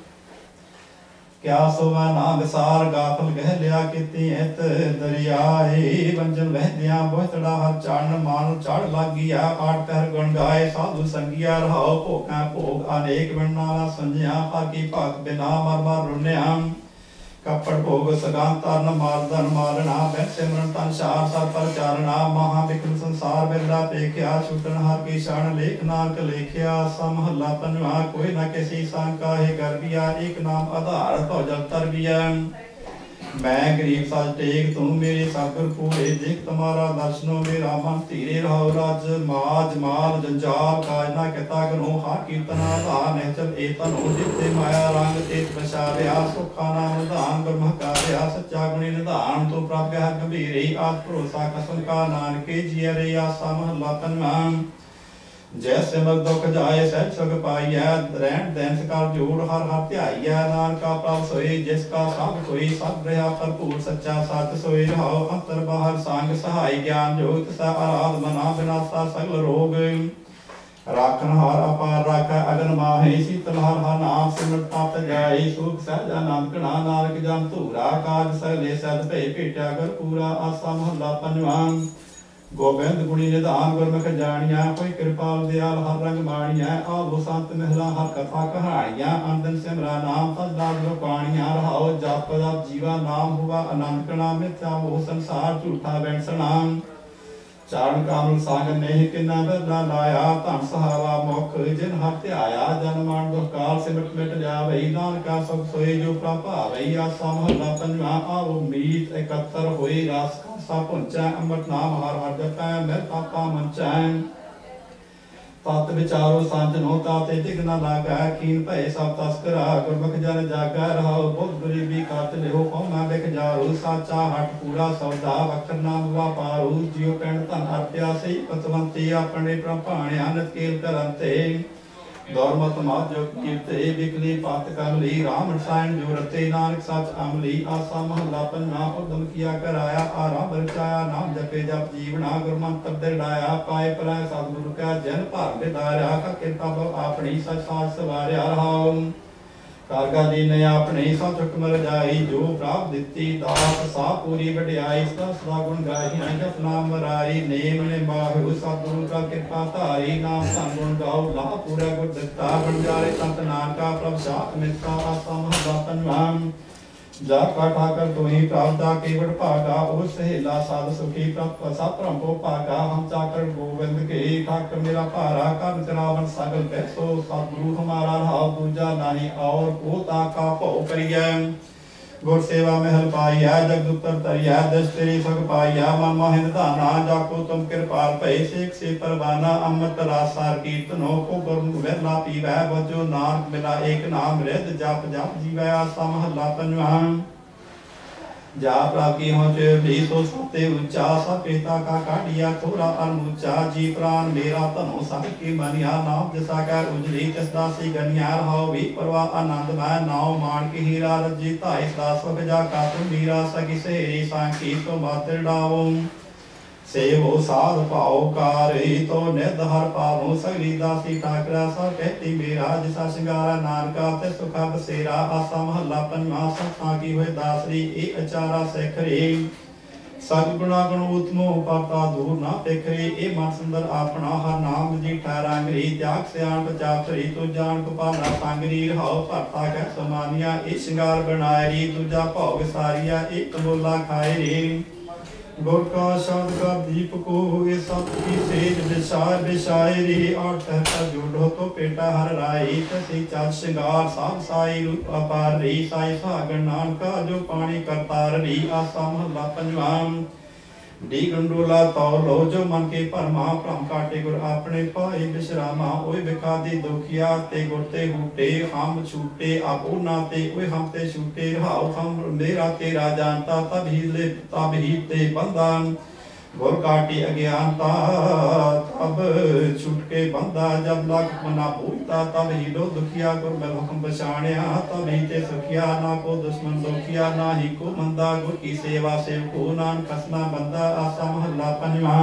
क्या सोवा ना विसार गाफल गह लिया किती हित दरियाए वंजन वहदिया बोहतड़ा हर चढ़न मान चढ़ लागिया आठ पैर गुण गाए साधु संगिया रहाओ भोगा भोग अनेक बिन नाला संजिया हाकी भगत बिना मर मर रुनिया कपड़ भोग सगान तरन माल धन मालना बैठ सिमरन तन शार सर पर चालना महा विक्रम संसार बिरला पेख्या छूटन हर की शान लेख नानक लेख्या सा महला पंजवा कोई न किसी सांका है गर्भिया एक नाम आधार तो जल तरबिया मैं गरीब सच टेक तू मेरे सतगुर पूरे देख तुम्हारा दर्शनो मेरा मन धीरे रहो राज माज माल जंजाल काज ना कहता करो हा कीर्तना धार नहचल ए तनो जिते माया रंग तेत बचाव्या सुखा नाम निधान ब्रह्म कार्या सच्चा गुणी निधान तू प्राप्त है गंभीर आज भरोसा कसम का नानके जिया रे आसा महला पंजवा जैसे मग दुख जाए सहज सुख पाइया रहन दैन सकार जोड़ हर हर ध्याइया नानका प्राप्त सोई जिसका सब कोई सब रहा भरपूर सच्चा सच सोई रहो अंतर बाहर सांग सहाय ज्ञान जोत सा आराध मना विनाशा सगल रोग राखन हार अपार राखा अगन माहे शीतल हर हर नाम सिमरत ताप जाई सुख सहज आनंद गणा नानक जन धूरा काज सगले सद भय भेटा कर पूरा आसा महला पंजवा गोबिंद गुणी निधान गुरमुख जानिया कोई कृपाल दयाल हर रंग माणिया आवो संत महला हर कथा कहानिया अंदन सिमरा नाम सदा जो पाणिया रहाओ जप तप जीवा नाम हुआ अनंत कणा मिथ्या मोह संसार झूठा बैंसना चारण कामल साग नहीं किन्ना बदला लाया धन सहावा मुख जिन हर ध्याया जन मान दुख काल सिमट मिट जावै नानका सुख सोई जो प्रभावै आसा महला पंजवा आवो मीत एकत्र होई रस सा पुंचा अमृत नाम हर हर जपै मैं पापा मंचै तत विचारो सांजनो ताते दिग न लागा कीन भय सब तस्करा गुरमुख जन जागा रहो बुद्ध गरीबी काट लिहो कौमा बिख जारो साचा हट पूरा सौदा वखर नाम वापारू जियो पिंड धन अर्प्या सही पतवंती अपने प्रभाणिया नित केल करंते दौरमत मात जो कीर्ते बिकली पात कमली राम रसायन जो रते नानक सच अमली आसा महला पंजवा उदम किया कराया आराम रचाया नाम जपे जप जीवना गुरमंत्र दृढ़ाया पाए पलाय सतगुरु का जन भार बिदारा का कृपा भव अपनी सच साज सवारिया रहाओ कारगा दीन अपने सा चुक मर जाई जो प्राप्त दित्ती दात सा पूरी वड्याई सदा सदा गुण गाई जप नाम वराई नेम ने माहु सतगुरु का कृपा धारी नाम धन गुण गाओ ला पूरा गुर दिता बंजारे संत नानका प्रभ साथ मित्ता आसा महला पंजवा जा का ठाकर तुही प्राप्ता केवट भागा ओ सहेला साध सुखी प्रभ सा प्रभो भागा हम चाकर गोविंद के ठाकर मेरा भारा कर करावन सगल पैसो सतगुरु हमारा रहाओ दूजा नहीं और को ताका भौ करिया गुर सेवा में हल पाइया जग उत्तर तरिया दस तेरी सग पाइया मन मोहिन धाना जाको तुम कृपाल भय सेक से परवाना अमृत रासार कीर्तनो को गुरमुख विरला पीवै बजो नानक मिला एक नाम रिद जप जप जीवै आसा महला पंजवा जा प्राप्ति हो भी सो सते ऊंचा सा पिता का काटिया थोड़ा अनूचा जी प्राण मेरा तनो सब की मनिया नाम जसा कर उजली तिस दासी गनिया रहो भी परवा आनंद मैं नाव मान के हीरा रजी ताई सदा सुख जा का तुम मीरा सगी सेरी सांकी तो मात्र डावो सेवो साध पाओ कारी तो निध हर पावो सगली दासी ठाकरा सा कहती मेरा जिसा सिंगारा नानका ते सुखा बसेरा आसा महला पंजवा संता की हुए दासरी ए अचारा सेखरे सतगुणा गुण उत्तमो पाता दूर ना पेखरे ए मन सुंदर अपना हर नाम जी ठहरांगरी त्याग सियान पचाप सरी तो जान कुपाला सांगरी रहाओ भरता कह समानिया ए श्रृंगार बनायरी दूजा भाव विसारिया ए कबोला खाए रे गुर का शब्द का दीप को ये सब की सेज विशाय विशायरी और ठहरता जोड़ो तो पेटा हर राई कसी चाल श्रृंगार साब साई रूप अपार री साई सागर नाम का जो पानी करतार री आसा महला पंजवा डी गंडोला तौलो जो मन के परमा भ्रम काटे गुर अपने पाए विश्रामा ओए बिखादी दुखिया ते गुरते हूटे हम छूटे आप नाते ओए हम ते छूटे रहाओ हम मेरा तेरा जानता तब ही ले तब ही ते बंधन गुर काटी अज्ञानता तब छूट के बंदा जब लग मना पूछता तब ही लो दुखिया गुर में हुक्म पछाणिया तब ही ते सुखिया ना को दुश्मन दुखिया ना ही को मंदा गुर की सेवा से को नान कसना बंदा आसा महला पंजवा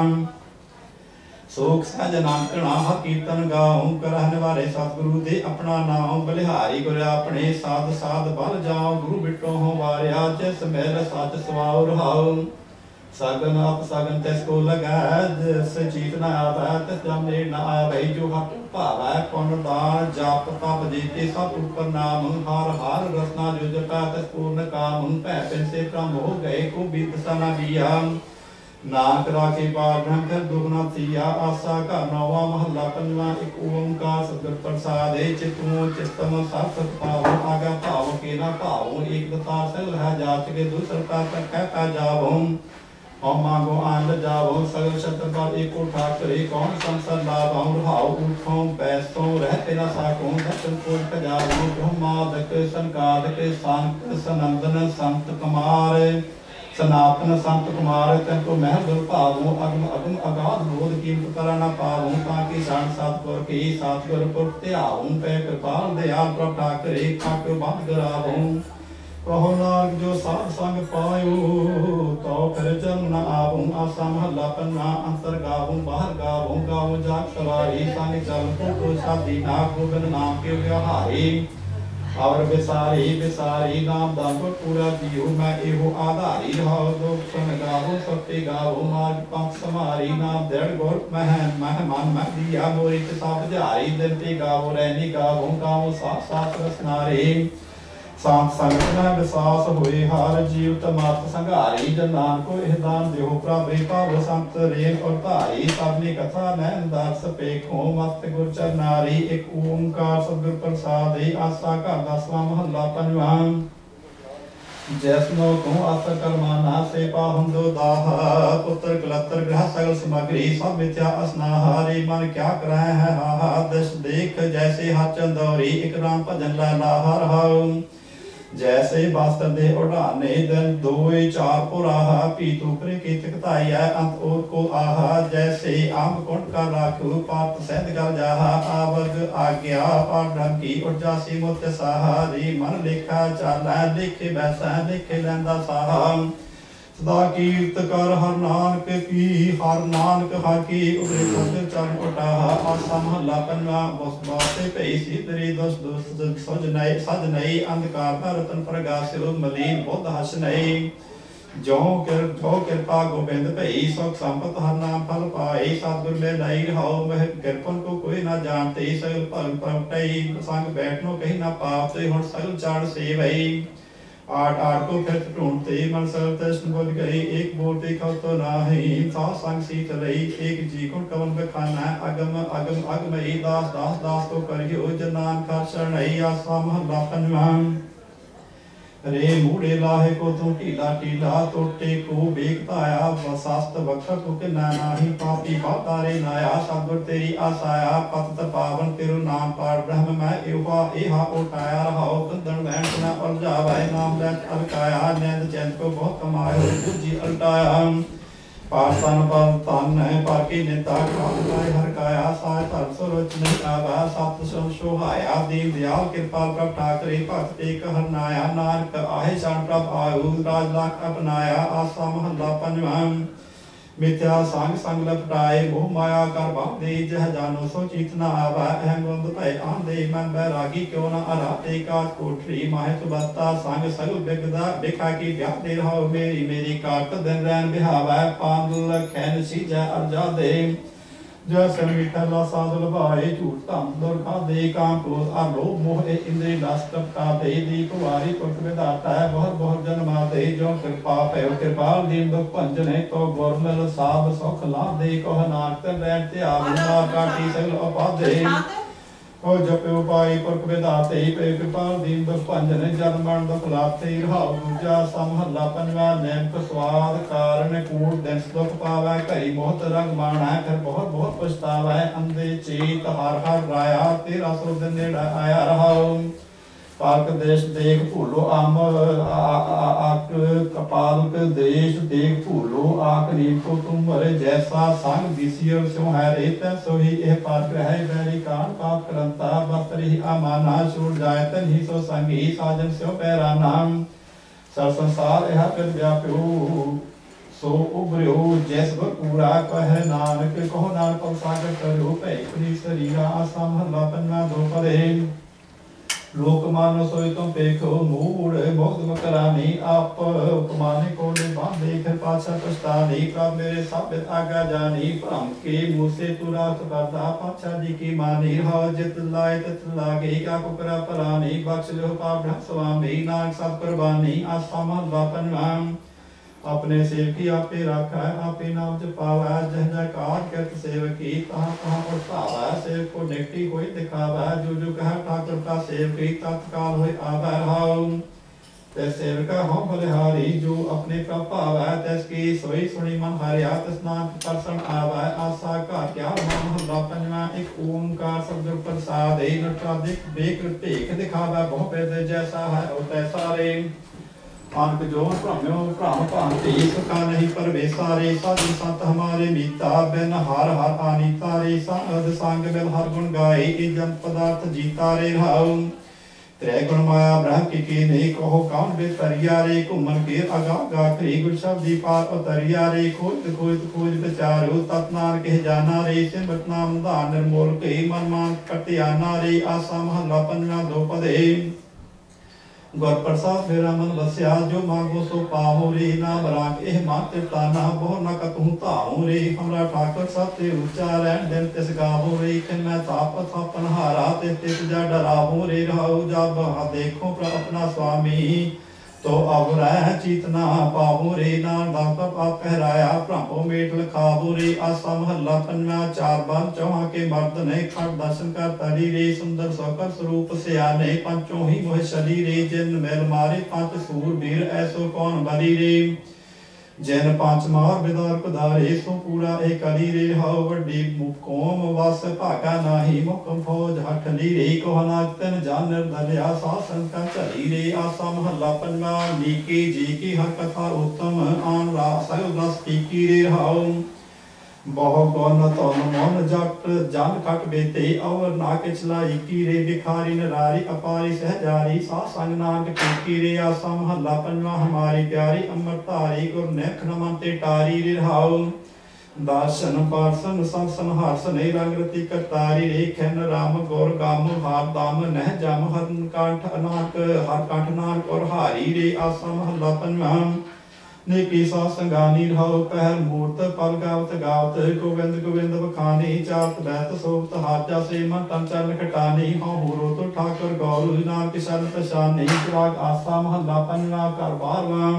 सोख सहज नानकणा कीर्तन गाऊं करहन वाले सतगुरु दे अपना नाम बलिहारी गुर अपने साध साध बल जाओ गुरु बिटो हो वारिया जिस मेल सच सवाओ रहाओ सगन अप सगन तिसको लगा जिस चीत न आवे तिस जम नेड़ न आवे जो हट भावै पुन दान जप तप जीते सब ऊपर नाम हर हर रसना जो जपा तिस पूर्ण काम भै पिन से ब्रह्म हो गए को बीत सना बिया नानक राखे पार ब्रह्म कर दुगना थिया आसा का नौवा महला पंजवा एक ओंकार सतगुर प्रसाद चितमो चित्तम सात सत पावो आगा भाव के ना भावो एक दतार से रह जाच के दूसरता पर कहता जावो हम मांगो आनंद जावो सगल शत्र पर एको ठाकरे कौन संसार लाभो रहाओ उठो पैसों रहते न साको दर्शन कोट खजावो ब्रह्मादक संकादक संत सनंदन संत कुमार सनातन संत कुमार तैको महल दुर भावो अगम अगम अगाध बोध कीमत करा न पावो ताकि सान सतगुर की सतगुर पुर ध्यावो पै कृपाल दयाल प्रभ ठाकरे खाको बांध करावो कहो नानक जो साध संग पायो तो फिर जन्म न आवो आसा महला पन्ना अंतर गावो बाहर गावो गावो जाग सवारी संग चल को साधी ना गोबिंद नाम के व्यवहारी और बेसारी बेसारी नाम दान को पूरा जियो मैं एहो आधारी रहो दो सन गावो सत्य गावो मार्ग पंथ समारी नाम देड़ गोर मह मेहमान मह दिया मोरी के साथ जारी दिन पे गावो रहनी गावो गावो साथ साथ रसनारे सांत संगत में विश्वास होए हार जीव तमात संघारी जन नानक को एह दान देहो प्रभु पाव संत रेन और तारी सबने कथा नैन दास पेखो मस्त गुर चरनारी एक ओंकार सतगुर प्रसाद आसा का दसवां महला पंजवा जैसनो को आसा कर्माना से पाहुं दो दाह पुत्र कलत्र ग्रह सगल सामग्री सब मिथ्या असनाहारी मन क्या कराए है हा दश देख जैसे हाथ चंदौरी एक राम भजन ला लाहर हाउ जैसे बास्तर दे उड़ाने दिन दो चार पुराहा पीतू पर की तकताया अंत ओर को आहा जैसे आम कुंड का राखू पात सैद कर जाहा आवग आज्ञा पाठ की उर्जासी मुत सहारी मन लिखा चाला लिखे बैसा लिखे लैंदा साहा सदा कीर्त कर हर नानक की हर नानक हर की उबरे सजर चरण उठाहा आसा महला पंजवा बस बाते पई सीतरी दोष दोष सज नई सज नई अंधकार पर रतन प्रगास्यो मलीन बुद्ध हस नई जो कर जो कृपा गोबिंद भई सुख संपत हर नाम फल पाई सतगुर में लाई रहो मह कृपन को कोई ना जानते सगल भगत प्रगटई संग बैठनो कहीं ना पाप से हुन सगल चढ़ से भई आठ आठ को फिर ढूंढते मन सरल तृष्ण बोल गई एक बोलते खो तो नाही सा संग सीत रही एक जी को कवन बखाना अगम अगम अगमई दास दास दास को करियो जनान का शरणई आसा महला पंजवा रे मूढ़े लाहे को तू टीला टीला तोटे को बेकताया वसास्त वक्त को के नाही पापी बातारे नाया सतगुर तेरी आसाया पत पावन तेरु नाम पार ब्रह्म मैं एवा एहा उठाया रहाओ गंधन वैन सुना और जावे नाम ले अलकाया नैंद चैन को बहुत कमायो बुद्धि अलटाया पासन पर तन है पाकी नेता कामकाय हर काया साय धर्म सुरच नहीं आवा सत संसोहाया दीन दयाल कृपाल प्रभ ठाकरे भक्त एक हरनाया नानक आहे शरण प्रभ आयु राज लाख अपनाया आसा महला पंजवा मिथ्या संग संग लपटाए मोह माया कर बांधे जह जानो सो चीत न आवा अहम गुंद भय आंधे मन बैरागी क्यों न अराते काज कोठरी माहे सुबत्ता संग सगल बिगदा बिखा की ब्याह दे रहो मेरी मेरी काट दिन रैन बिहावा पांदल खैन सीजा अर्जा दे जैसे मीठा लासा दुलभाए झूठ तम दुर्गा दे काम क्रोध आलोभ मोह इंद्रिय लस्ट का दे दी कुवारी पुरख विधाता है बहुत बहुत जन्मा दे जो कृपा पे कृपाल दीन दुख भंजन है तो गुरमिल साध सुख लाभ दे कह नानक रैन त्याग काटी सगल उपाधे ओ जपे उपाय पुरख विधाते पे कृपाल दीन दुख भंजन जन्म मरण दुख लाते रहाओ दूजा समहला पंजवा नैमक स्वाद कारण कूट दिन दुख पावै कई बहुत रंग माना फिर बहुत बहुत पछतावै अंधे चेत हर हर राया तेरा सो दिन नेड़ा आया रहाओ पाक देश देख भूलो आम आक कपालक देश देख भूलो आखरी को तुम मरे जैसा संग दिसियो स्यो है रेत सोही एह पार ग्रह बैरी कान पाप करंता बस्तरी अमाना छूट जाए तन ही सो संगी साजन स्यो पैरा नाम सर संसार यह कर व्याप्यो सो उभर्यो जैस पूरा कह नानक कहो नानक सागर करो भई पुनी शरीरा आसा महला पंजवा दो पदे लोक मानो सोई तुम पेखो मूड मुग्ध मकरानी आप उपमाने को बांधे फिर पाछा पछतानी प्रभ मेरे साबित आगा जानी भ्रम के मुँह से तू रात करदा पाछा जी की मानी हाव जित लाए तित लागे क्या कुकरा परानी बख्श लो पाप स्वामी नानक सब कुर्बानी आसा महला पंजवां अपने सेवकी आपे रखा है आपे नाम जपावा जह जयकार करत सेवकी तहाँ तहाँ उठावा सेवक को निकटी कोई दिखावा जो जो कहा ठाकुर का सेवकी तत्काल होय आवा हाउ ते सेवका हो बलिहारी जो अपने का पावा तैसकी सोई सुनी मन हरिया तस्नान परसन आवा आशा का क्या महला पंजवा एक ओंकार शब्द प्रसाद नटादिक बेकृत भेख दिखावा बहु पेद जैसा है और तैसा रे आनक जो भ्रम्यो भ्रम भांति सुखा नहीं परवे सारे साधु संत हमारे मीता बिन हर हर आनी तारे संग संग बिल हर गुण गाए ए जन पदार्थ जीता रे हाउ त्रै गुण माया ब्रह्म की की नहीं कहो कौन बेतरिया रे घूमन के अगा गा करी गुर शब्दी पार उतरिया रे खोज खोज खोज विचारो तत् नानक जाना रे सिमरत नाम धान निर्मोल के मन मान कटियाना रे आसा महला पंजवा दो पदे गुर प्रसाद मेरा मन बस्या जो मांगो सो पाहो रे नाम राग एह माते ताना बहु न कतहु ताहु रे हमरा ठाकुर सत्य उच्चारण दिन तिस गावो रे खिन मैं ताप थापन हारा ते तिस जा डरावो रे रहो जब देखो पर अपना स्वामी तो अब रह चीतना पावो रे नान दाता पाप कहराया भ्रमो मेट लखावो रे आसा महला पंजवा चार बन चौहा के मर्द ने खट दर्शन कर तरी रे सुंदर सकर स्वरूप सियाने पंचों ही मोह शरीर रे जिन मेल मारे पंच सूर वीर ऐसो कौन बली रे जैन पांच मार बिदार पधारे सो पूरा एक अली रे हाउ वड्डी मुकोम वास भागा नाही मुकम फौज हठली रे कोहना तन जान निर्दलिया शासन का चली रे आसा महला पंजवा नीकी जी की हर कथा उत्तम आन रास रस की रे हाउ बहु गौन तौन मौन जट जन कट बेते और नाके चलाई की रे भिखारी नरारी अपारी सहजारी सा संग नाग टीकी रे आसा महला पंजवा हमारी प्यारी अमरतारी गुर नेख नमनते टारी रे हाउ दर्शन पार्सन संसन हर्सन रंग रति करतारी रे खैन राम गौर गाम हार दाम नह जम हर कंठ अनाक हर कंठ नानक और हारी रे आसा महला पंजवा नेकी सा संगानी रहो पहल मूर्त पल गावत गावत गोविंद गोविंद बखानी चारत बैत सोवत हाजा से मन तन चरण खटानी हाँ होरो तो ठाकुर गौरू नानक शरण पशानी चिराग आसा महला पंजवा कर बारवां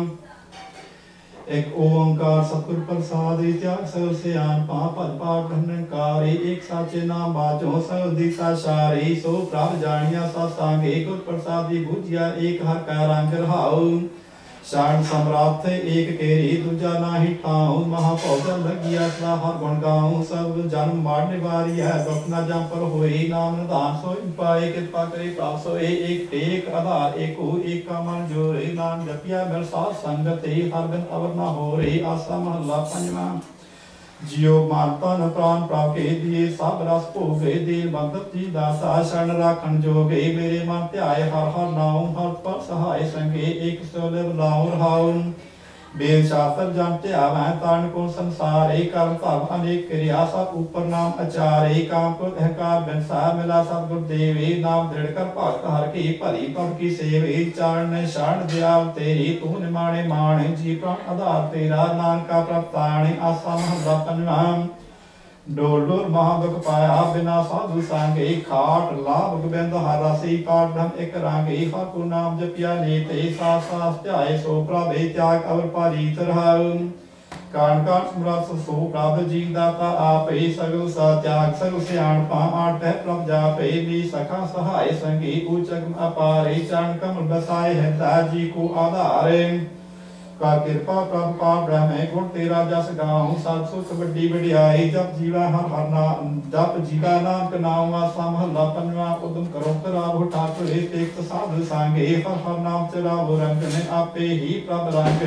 एक ओंकार सतगुर प्रसाद त्याग सब से आन पा पद पाठ ब्रह्मकारी एक साचे नाम बाजो सब दिशा सारी सो प्रभ जानिया सा सांगे गुर प्रसादी बुझिया एक हर का रंग रहाऊ शरण सम्राट एक केरी दूजा नाही ठाऊं महापौधन लगिया सदा हर गुण गाऊं सब जन्म मारने वारी है दुख न जम पर होई नाम निधान सोई पाए कृपा करे प्राप्त सोए एक टेक आधार एको एक का मन जोरे नाम जपिया मिल साथ संगति हर दिन अवर न हो रे आसा महला पंजवा जियो मानता न प्राण प्राके दिए सब रस भोगे दीन बंधत जी दासा शरण राखन जोगे मेरे मन ध्याय हर हर नाम हर पर सहाय संगे एक सोले लाऊं रहाऊं बेल शास्त्र जन ध्यावै तान को संसारे कर्म भव अनेक क्रिया सब ऊपर नाम अचारे काम को अहकार बिनसा मिला सतगुर देवे नाम दृढ़ कर भक्त हर की भली पद की सेवे चारण शरण दयाल तेरी तू निमाणे मान जी प्राण आधार तेरा नानका प्रताणे आसा महला पंजवा डोल डोल महादुख पाया बिना साधु सांगे खाट लाभ गोबिंद हर रसी पाठ ब्रह्म एक रांगे हर को नाम जपिया लेते सास सास ध्याय सो प्रभे त्याग अवर पारीत रहाऊ कान कान समरस सो प्रभ जी दाता आपे सगल सा त्याग सगल सियाण पा आठ प्रभ जापे भी सखा सहाय संगी उचक अपारे चरण कमल बसाए है दाजी को आधारे का कृपा प्रभ पार ब्रह्म गुण तेरा जस गाऊं सत सुख बड़ी बड़ियाई जप जीवा हर हर नाम जप जीवा नाम नाम आसा महला पंजवा उदम करो करावो ठाकुर एक साधु सांगे हर हर नाम चरावो रंग ने आपे ही प्रभ रंग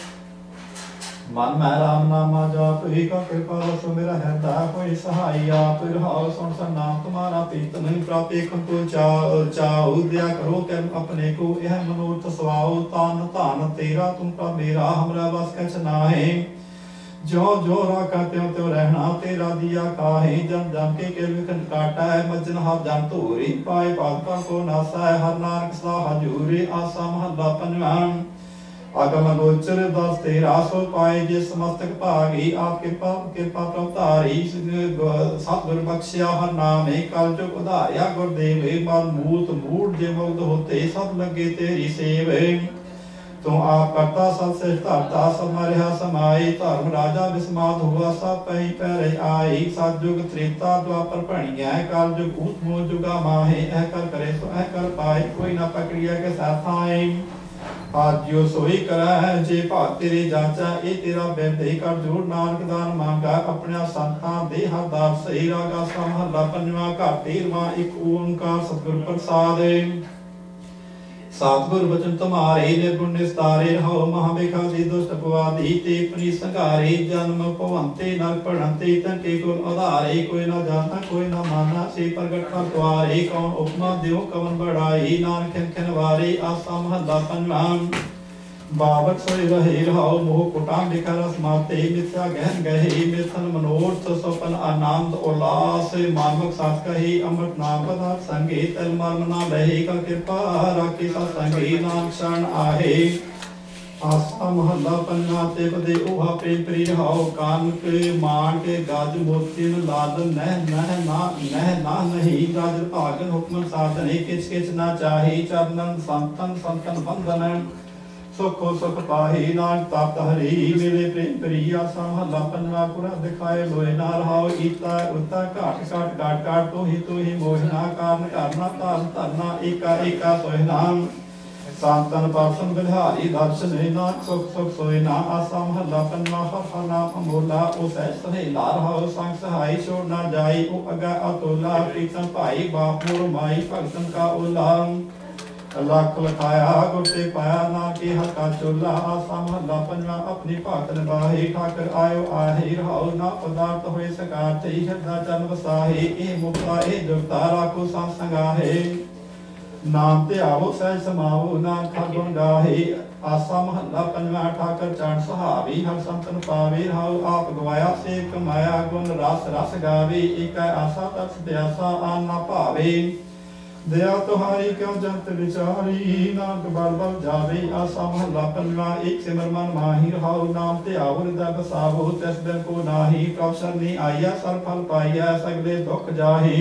मन में राम नामा जाप ही का कृपा रसो मेरा हृदय कोई सहाय आप रहाओ सुन सन नाम तुम्हारा पीत नहीं प्राप्त एक को चाओ चाओ दया करो कर्म अपने को यह मनोरथ स्वाओ तान तान तेरा तुम का मेरा हमरा बस कछ नाहे ज्यो ज्यो राखा त्यों त्यों रहना, तेरा दिया काहे जन जन के केल विखंड काटा है, मज्जन हाथ जन धूरी पाए पादका को नासा है, हर नानक सलाह हजूरी। आसा महला पंजवा। अगम गोचर दस तेरा सो पाए जिस मस्तक भागी, आप कृपा कृपा प्रभतारी सतगुर बख्शिया हर नामे, कल चुक उधारिया गुरदेव मन मूत मूड जे मुग्ध होते सब लगे तेरी सेव। तू आप करता सब श्रेष्ठ धरता, सब मरिया समाई, धर्म राजा विस्मात हुआ सब पही पैरे आई। सतयुग त्रेता द्वापर भणिया, कल जुग ऊत मोह जुगा माहे, ऐ कर करे सो ऐ कर पाए, कोई ना पकड़िया के साथ आए। आज जो सोई करा है जे भाग तेरे जाचा, ए तेरा बेदे कर जोड़ नानक दान मांगा, अपने संतां दे हरदार सही। रागा सा महला पंजवा। घर तेरवां। एक ओंकार सतगुर प्रसाद। सतगुर बचन तुम्हारे निर्गुण निस्तारे, रहो महाबिखासी दुष्ट अपवादी, ते अपनी संघारे। जन्म भवंते नरक पढ़ंते, तंके कुल आधारे। कोई न जाना कोई न माना, से प्रगट पर द्वारे। कौन उपमा देव कवन बढ़ाई, नानक खिन खिन वारे। आसा महला पंजवा। बावक सोई रहे रहो, मोह कुटाम बिखर समाते। मिथ्या गहन गहे, मिथन मनोरथ स्वपन आनंद उल्लास। मानवक साथ कहे, अमृत नाम पदार्थ संगे। तल मर्म ना लहे, कर कृपा राखी सत्संगे। नानक शरण आहे। आसा महला पंजवा। ते पदे ओहा प्रेम प्री रहाओ, कान के मान के गाज मोती लाद। नह नह ना नह ना नहीं, राज भागन हुक्म साधन। किच किच ना चाही, चरणन संतन संतन बंधन। सुखो सुख पाही, नानक ताप हरी। मेरे प्रेम प्रिया सा महला पंजवा। पुरा दिखाए लोए ना रहाओ, ईता उता घाट घाट घाट घाट। तो ही तो ही मोहिना, कारण करना तान धरना। एका एका सोहिना, सांतन पासन बिहारी दर्शन। नानक सुख सुख सोहिना। आसा महला पंजवा। हर नाम अमोला, ओ सहज सहेला रहाओ। संग सहाई छोड़ ना जाई, ओ अगा अतोला। प्रीतम भाई बाप मोर माई, भगतन का ओला। लख लखाया गोटे पाया, ना के हका चोला। आसा महला पंजवा। अपनी भात निभाहे, ठाकर आयो आहे। रहाओ ना पदार्थ होए सकाते, हृदय चन बसाहे। ए मुक्ता ए जुगता, राखो संग संगाहे। नाम ते आवो सहज समावो, नानक हर गुण गाहे। आसा महला पंजवा। ठाकर चरण सहावी, हर संतन पावे। रहाओ आप गवाया से कमाया, गुण रस रस गावे। एक आसा तरस प्यासा, आन ना भावे। दया तुहारी क्यों जंत विचारी, नानक बल बल जावे। आसा महला पंजवा। एक सिमर मन माही, रहाओ नाम ते आओ। हृदय बसावो, तिस दिन को नाही। प्रभ शरणी आईया, सर फल पाईया। सगले दुख जाही,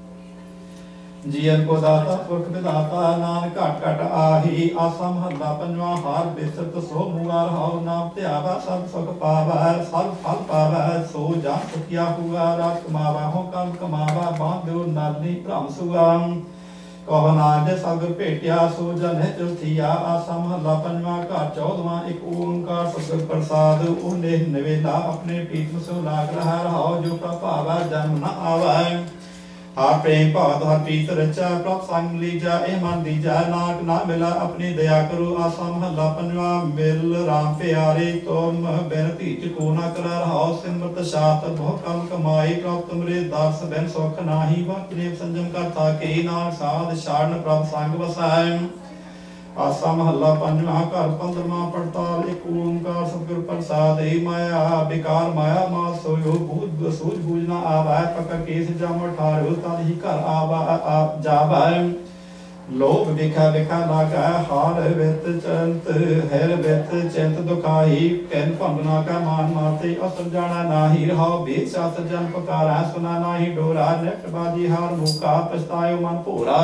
जीवन को दाता पुरख विधाता। नानक घट घट आही। आसा महला पंजवा। हार बिसरत सो मुआ, रहाओ नाम ते आवा। सब सुख पावा, सब फल पावा। सो जान सुखिया हुआ, राज कमावा। हो कर्म कमावा, बांधो नाली भ्रम सुआ। कहो नाज सगर भेटिया, सो जन है चौथिया। आसा महला पंजवा। घर चौदवा। एक ओंकार सतगुर प्रसाद। ओने नवेला, अपने प्रीतम सो लाग रहा। रहाओ जो प्रभावा, जन्म न आवा। हर प्रेम भात हर प्रीत रचा, प्रभ संग लीजा। ए मन दीजा, नानक ना मिला अपनी दया करो। आसा महला पंजवा। मिल राम प्यारे, तुम बिन धीच को ना करा। रहाओ सिमरत शात बहु कम कमाई। प्रभ तुमरे दर्श बिन सुख नाही, भक्ति संजम करता के। नानक साध शरण प्रभ संग वसाय। आसा महला पंजवा। घर पंद्रवा। पड़ताल। एक ओंकार सतगुर प्रसाद। माया बेकार माया मात सोयो, भूत सूझ बूझ न आवा। पकड़ केस जम ठारो, तद ही घर आवा जावा। लोभ बिखा बिखा लागा, हार वित चंत हैर वित चिंत दुखाई। कैन भंगना का मान माते, असर जाना नाही। रहाओ बेद शास्त्र जन पुकारा, सुना नाही डोरा। निकट बाजी हार मुका, पछतायो मन भोरा।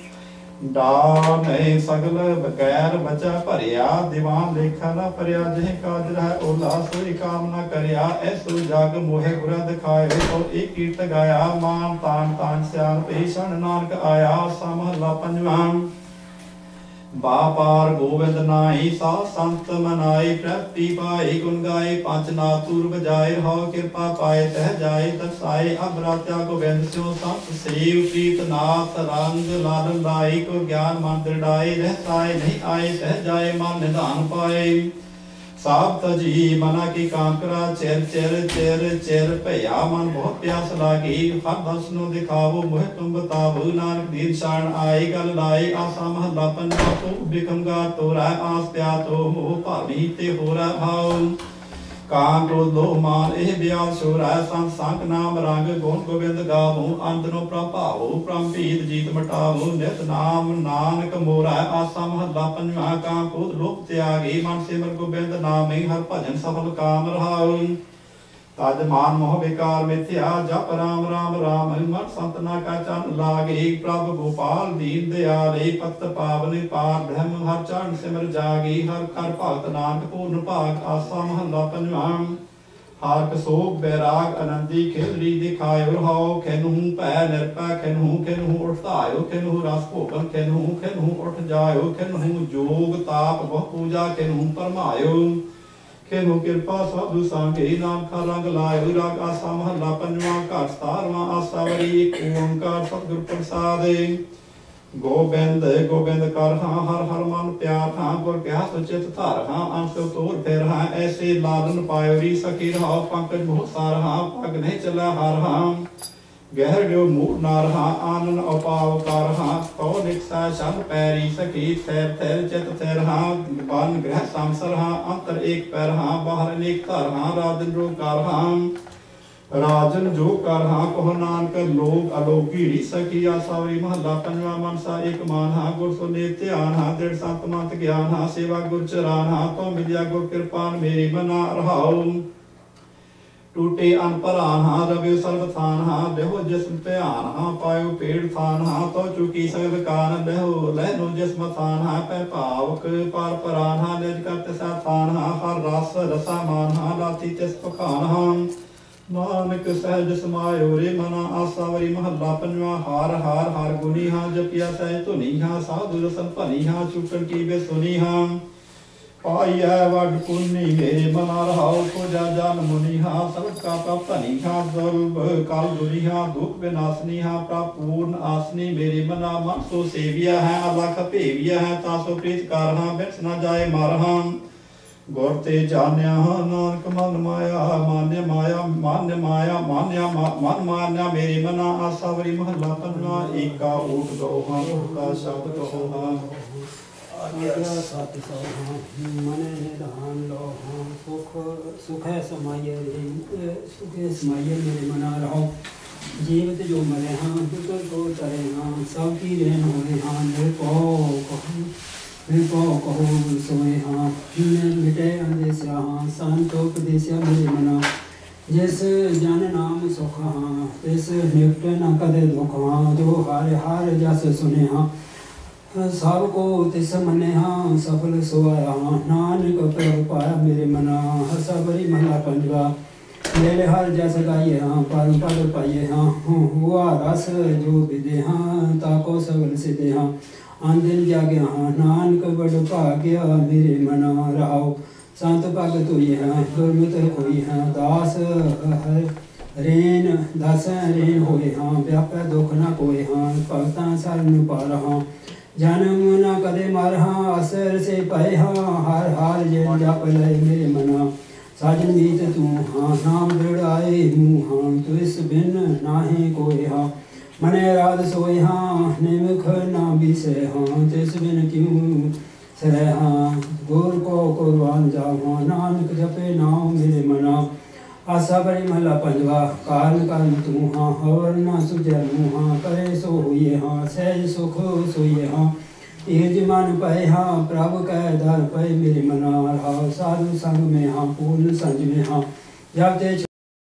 डान सगल बगैर बचा भरिया, दीवान लेखा न परिया। जिह काज रह ओला, सोई काम न करिया। ऐसो जग मोहे बुरा दिखाए, तो एक कीर्त गाया। मान तान तान स्यान पेशन, नानक आया। आसा महला पंजवा। बापार गोविंद नाई, सा संत मनाई। प्रति पाई गुण गाए, पंच नातुर बजाए। रहाओ कृपा पाए, तह जाए तरसाए। अब रात्या गोविंद स्यो संत सेव। प्रीत नाथ रंग लाल लाई, को ज्ञान मन दृढ़ाए। रहसाए नहीं आए, तह जाए मन निधान पाए। साब तजी मना की कांकरा, चेर चेर चेर चेर भया। मन बहुत प्यास लागी, हर दर्शनो दिखावो। मोह तुम बतावो, नानक दीन शरण आए। गल लाए। आसा महला पंजवा। तो बिकम गा तोरा, आस प्या तो मोह भावी ते होरा भाव। ਕਾਮ ਕ੍ਰੋਧ ਲੋਭ ਮਾਨ ਇਹ ਬਿਆਦ ਸ਼ੋਰੈ ਸੰਤ ਸੰਗ ਨਾਮ ਰੰਗ ਗੁਣ ਗੋਬਿੰਦ ਗਾਵੋ ਅੰਤ ਨੋ ਪ੍ਰਭਾਵੋ ਪ੍ਰੰਭੀਤ ਜੀਤ ਮਟਾਵੋ ਨਿਤ ਨਾਮ ਨਾਨਕ ਮੋਰੈ ਆਸਾ ਮਹੱਲਾ ਪੰਜਵਾਂ ਕਾਮ ਕ੍ਰੋਧ ਲੋਭ ਤਿਆਗੀ ਮਨ ਸਿਮਰ ਗੋਬਿੰਦ ਨਾਮੇ ਹਰ ਭਜਨ ਸਫਲ ਕਾਮ ਰਹਾਉ ਤਜ ਮਾਨ ਮੋਹ ਵਿਕਾਰ ਮਿਥਿਆ ਜਪ ਰਾਮ ਰਾਮ ਰਾਮ ਮਨ ਸੰਤਨਾ ਕਾ ਚੰਨ ਲਾਗੇ ਪ੍ਰਭ ਗੋਪਾਲ ਦੀਨ ਦਿਆਲੇ ਪਤ ਪਾਵਨ ਪਾਰ ਬ੍ਰਹਮ ਹਰ ਚਰਨ ਸਿਮਰ ਜਾਗੀ ਹਰ ਕਰ ਭਗਤ ਨਾਨਕ ਪੂਰਨ ਭਾਗ ਆਸਾ ਮਹੱਲਾ ਪੰਜਵਾਂ ਹਾਰ ਕਸੋਗ ਬੈਰਾਗ ਅਨੰਦੀ ਖੇਲਰੀ ਦਿਖਾਇਓ ਰਹਾਉ ਖੈਨੂ ਭੈ ਨਿਰਪੈ ਖੈਨੂ ਖੈਨੂ ਉਠਾਇਓ ਖੈਨੂ ਰਸ ਭੋਗਨ ਖੈਨੂ ਖੈਨੂ ਉਠ ਜਾਇਓ ਖੈਨੂ ਜੋਗ ਤਾਪ ਬਹੁ ਪੂਜਾ ਖੈਨੂ ਪਰਮਾਇਓ ਖੈਨੂ ਕਿਰਪਾ ਸਾਧੂ ਸੰਗੇ ਨਾਮ ਖਾ ਰੰਗ ਲਾਇਓ ਰਾਗ ਆਸਾ ਮਹੱਲਾ ਪੰਜਵਾਂ ਘਰ ਸਤਾਰਵਾਂ ਆਸਾ ਵਰੀ ਏਕ ਓੰਕਾਰ ਸਤਿਗੁਰ ਪ੍ਰਸਾਦਿ ਗੋਬਿੰਦ ਗੋਬਿੰਦ ਕਰ ਹਾਂ ਹਰ ਹਰ ਮਨ ਪਿਆਰ ਹਾਂ ਗੁਰ ਕਿਆ ਸੁਚਿਤ ਧਾਰ ਹਾਂ ਅੰਸੋ ਤੋਰ ਫਿਰ ਹਾਂ ਐਸੇ ਲਾਲਨ ਪਾਇਓਰੀ ਸਖੀ ਰਹਾਉ ਪੰਕਜ ਬਹੁਤ ਸਾਰ ਹਾਂ ਪਗ ਨਹੀਂ ਚਲਾ ਹਰ ਹਾਂ ਗਹਿਰ ਜੋ ਮੂੜ ਨਾਰ ਹਾਂ ਆਨਨ ਉਪਾਵ ਕਰ ਹਾਂ ਕੋ ਨਿਕਸਾ ਸ਼ਬ ਪੈਰੀ ਸਖੀ ਥੈਰ ਥੈਰ ਚਿਤ ਥੈਰ ਹਾਂ ਬਨ ਗ੍ਰਹਿ ਸੰਸਰ ਹਾਂ ਅੰਤਰ ਏਕ ਪੈਰ ਹਾਂ ਬਾਹਰ ਅਨੇਕ ਧਰ ਹਾਂ ਰਾਜਨ ਰੋ ਕਰ ਹਾਂ ਰਾਜਨ ਜੋ ਕਰ ਹਾਂ ਕੋ ਨਾਨਕ ਲੋਕ ਅਲੋਕੀ ਰੀ ਸਕੀ ਆਸਾਵਰੀ ਮਹੱਲਾ ਪੰਜਵਾਂ ਮਨਸਾ ਏਕ ਮਾਨ ਹਾਂ ਗੁਰ ਸੁਨੇ ਧਿਆਨ ਹਾਂ ਦ੍ਰਿੜ ਸੰਤ ਮੰਤ ਗਿਆਨ ਹਾਂ ਸੇਵਾ ਗੁਰ ਚਰਾਨ ਹਾਂ ਤੋ ਮਿਲਿਆ ਗੁਰ ਕਿਰਪਾਨ ਮੇਰੀ ਮਨਾ ਰਹਾਉ टूटे अनपरान हाँ रवि सर्व थान हाँ देहो जिस्म प्यान हाँ पायो पेड़ थान हाँ तो चुकी सगल कान देहो लहनो जिस्म थान हाँ पै पावक पार परान हाँ निज करत सा थान हाँ हर रस रसा मान हाँ लाती तिस पखान हाँ नानक सहज समायो रे मना आसावरी महला पंजवा हार हार हार गुनी हाँ जपिया सहज धुनी हाँ साधु रसन भनी हाँ चुकन की बे सुनी हाँ पाइया वड पुन्नी मेरे मना रहाओ को जा जान मुनि हाँ सब का प्रभ धनी हाँ दुर्भ काल दुनी हाँ दुख विनाशनी हाँ प्रभ पूर्ण आसनी मेरे मना मन सो सेविया है अलख भेविया है तासो प्रीत कार हाँ बिरस न जाए मार हाँ गुर ते जान्या हाँ नानक मन माया मान्य माया मान्य माया मान्या मन मान्या मेरे मना आसावरी महला पंजवा एका ऊट दो हाँ का शब्द कहो हाँ सत मन निधान लो हाँ सुख सुख है समाये सुख है समाये मेरे मना रहो जीवित जो मरे हाँ दुख को तरे हाँ सब की रहन होए हाँ निर्भो कहो निर्भो कहो सोए हाँ मिटे अंदेशा हाँ संतोपदेशा मेरे मना जिस जन नाम सुख हाँ तिस निपट न कदे दुख हाँ जो हार हार जस सुने हाँ सब को तिस मने हाँ सफल सोया हाँ नानक प्रभ पाया मेरे मना हसावरी महला पंजवा मेरे हर जस गाइए हाँ पर पद पाइए हाँ हुआ रस जो विदे हाँ ताको सगल सिदे हाँ आंदिन जागे हाँ नानक बड़ भाग्य मेरे मना रहाओ संत भगत हुई हाँ दुर्मत कोई हाँ दास रेन दास रेन होए हाँ व्याप दुख न कोई हाँ भगतां शरण पा रहा जन्म न कदे मर हाँ असर से पाए हाँ हार हार जे जप लय मेरे मना साजन मीत तू हाँ नाम दृढ़ आए मुँह हाँ तो इस बिन नाहे कोई हाँ मने राध सोए हाँ निमख ना बीसे हाँ तिस बिन क्यों सरे हाँ गुर को कुर्बान जाओ हाँ नानक जपे नाम मेरे मना आशा बड़ी महला पंजवा कारण कारण तू हाँ हवर ना सुजलू हाँ करे सो हुए हाँ सहज सुख सोइए हाँ तीर्ज मन पाए हाँ प्रभु कह दर पाए मेरे मना रहा साधु संग में हाँ पूर्ण संज में हाँ जब ते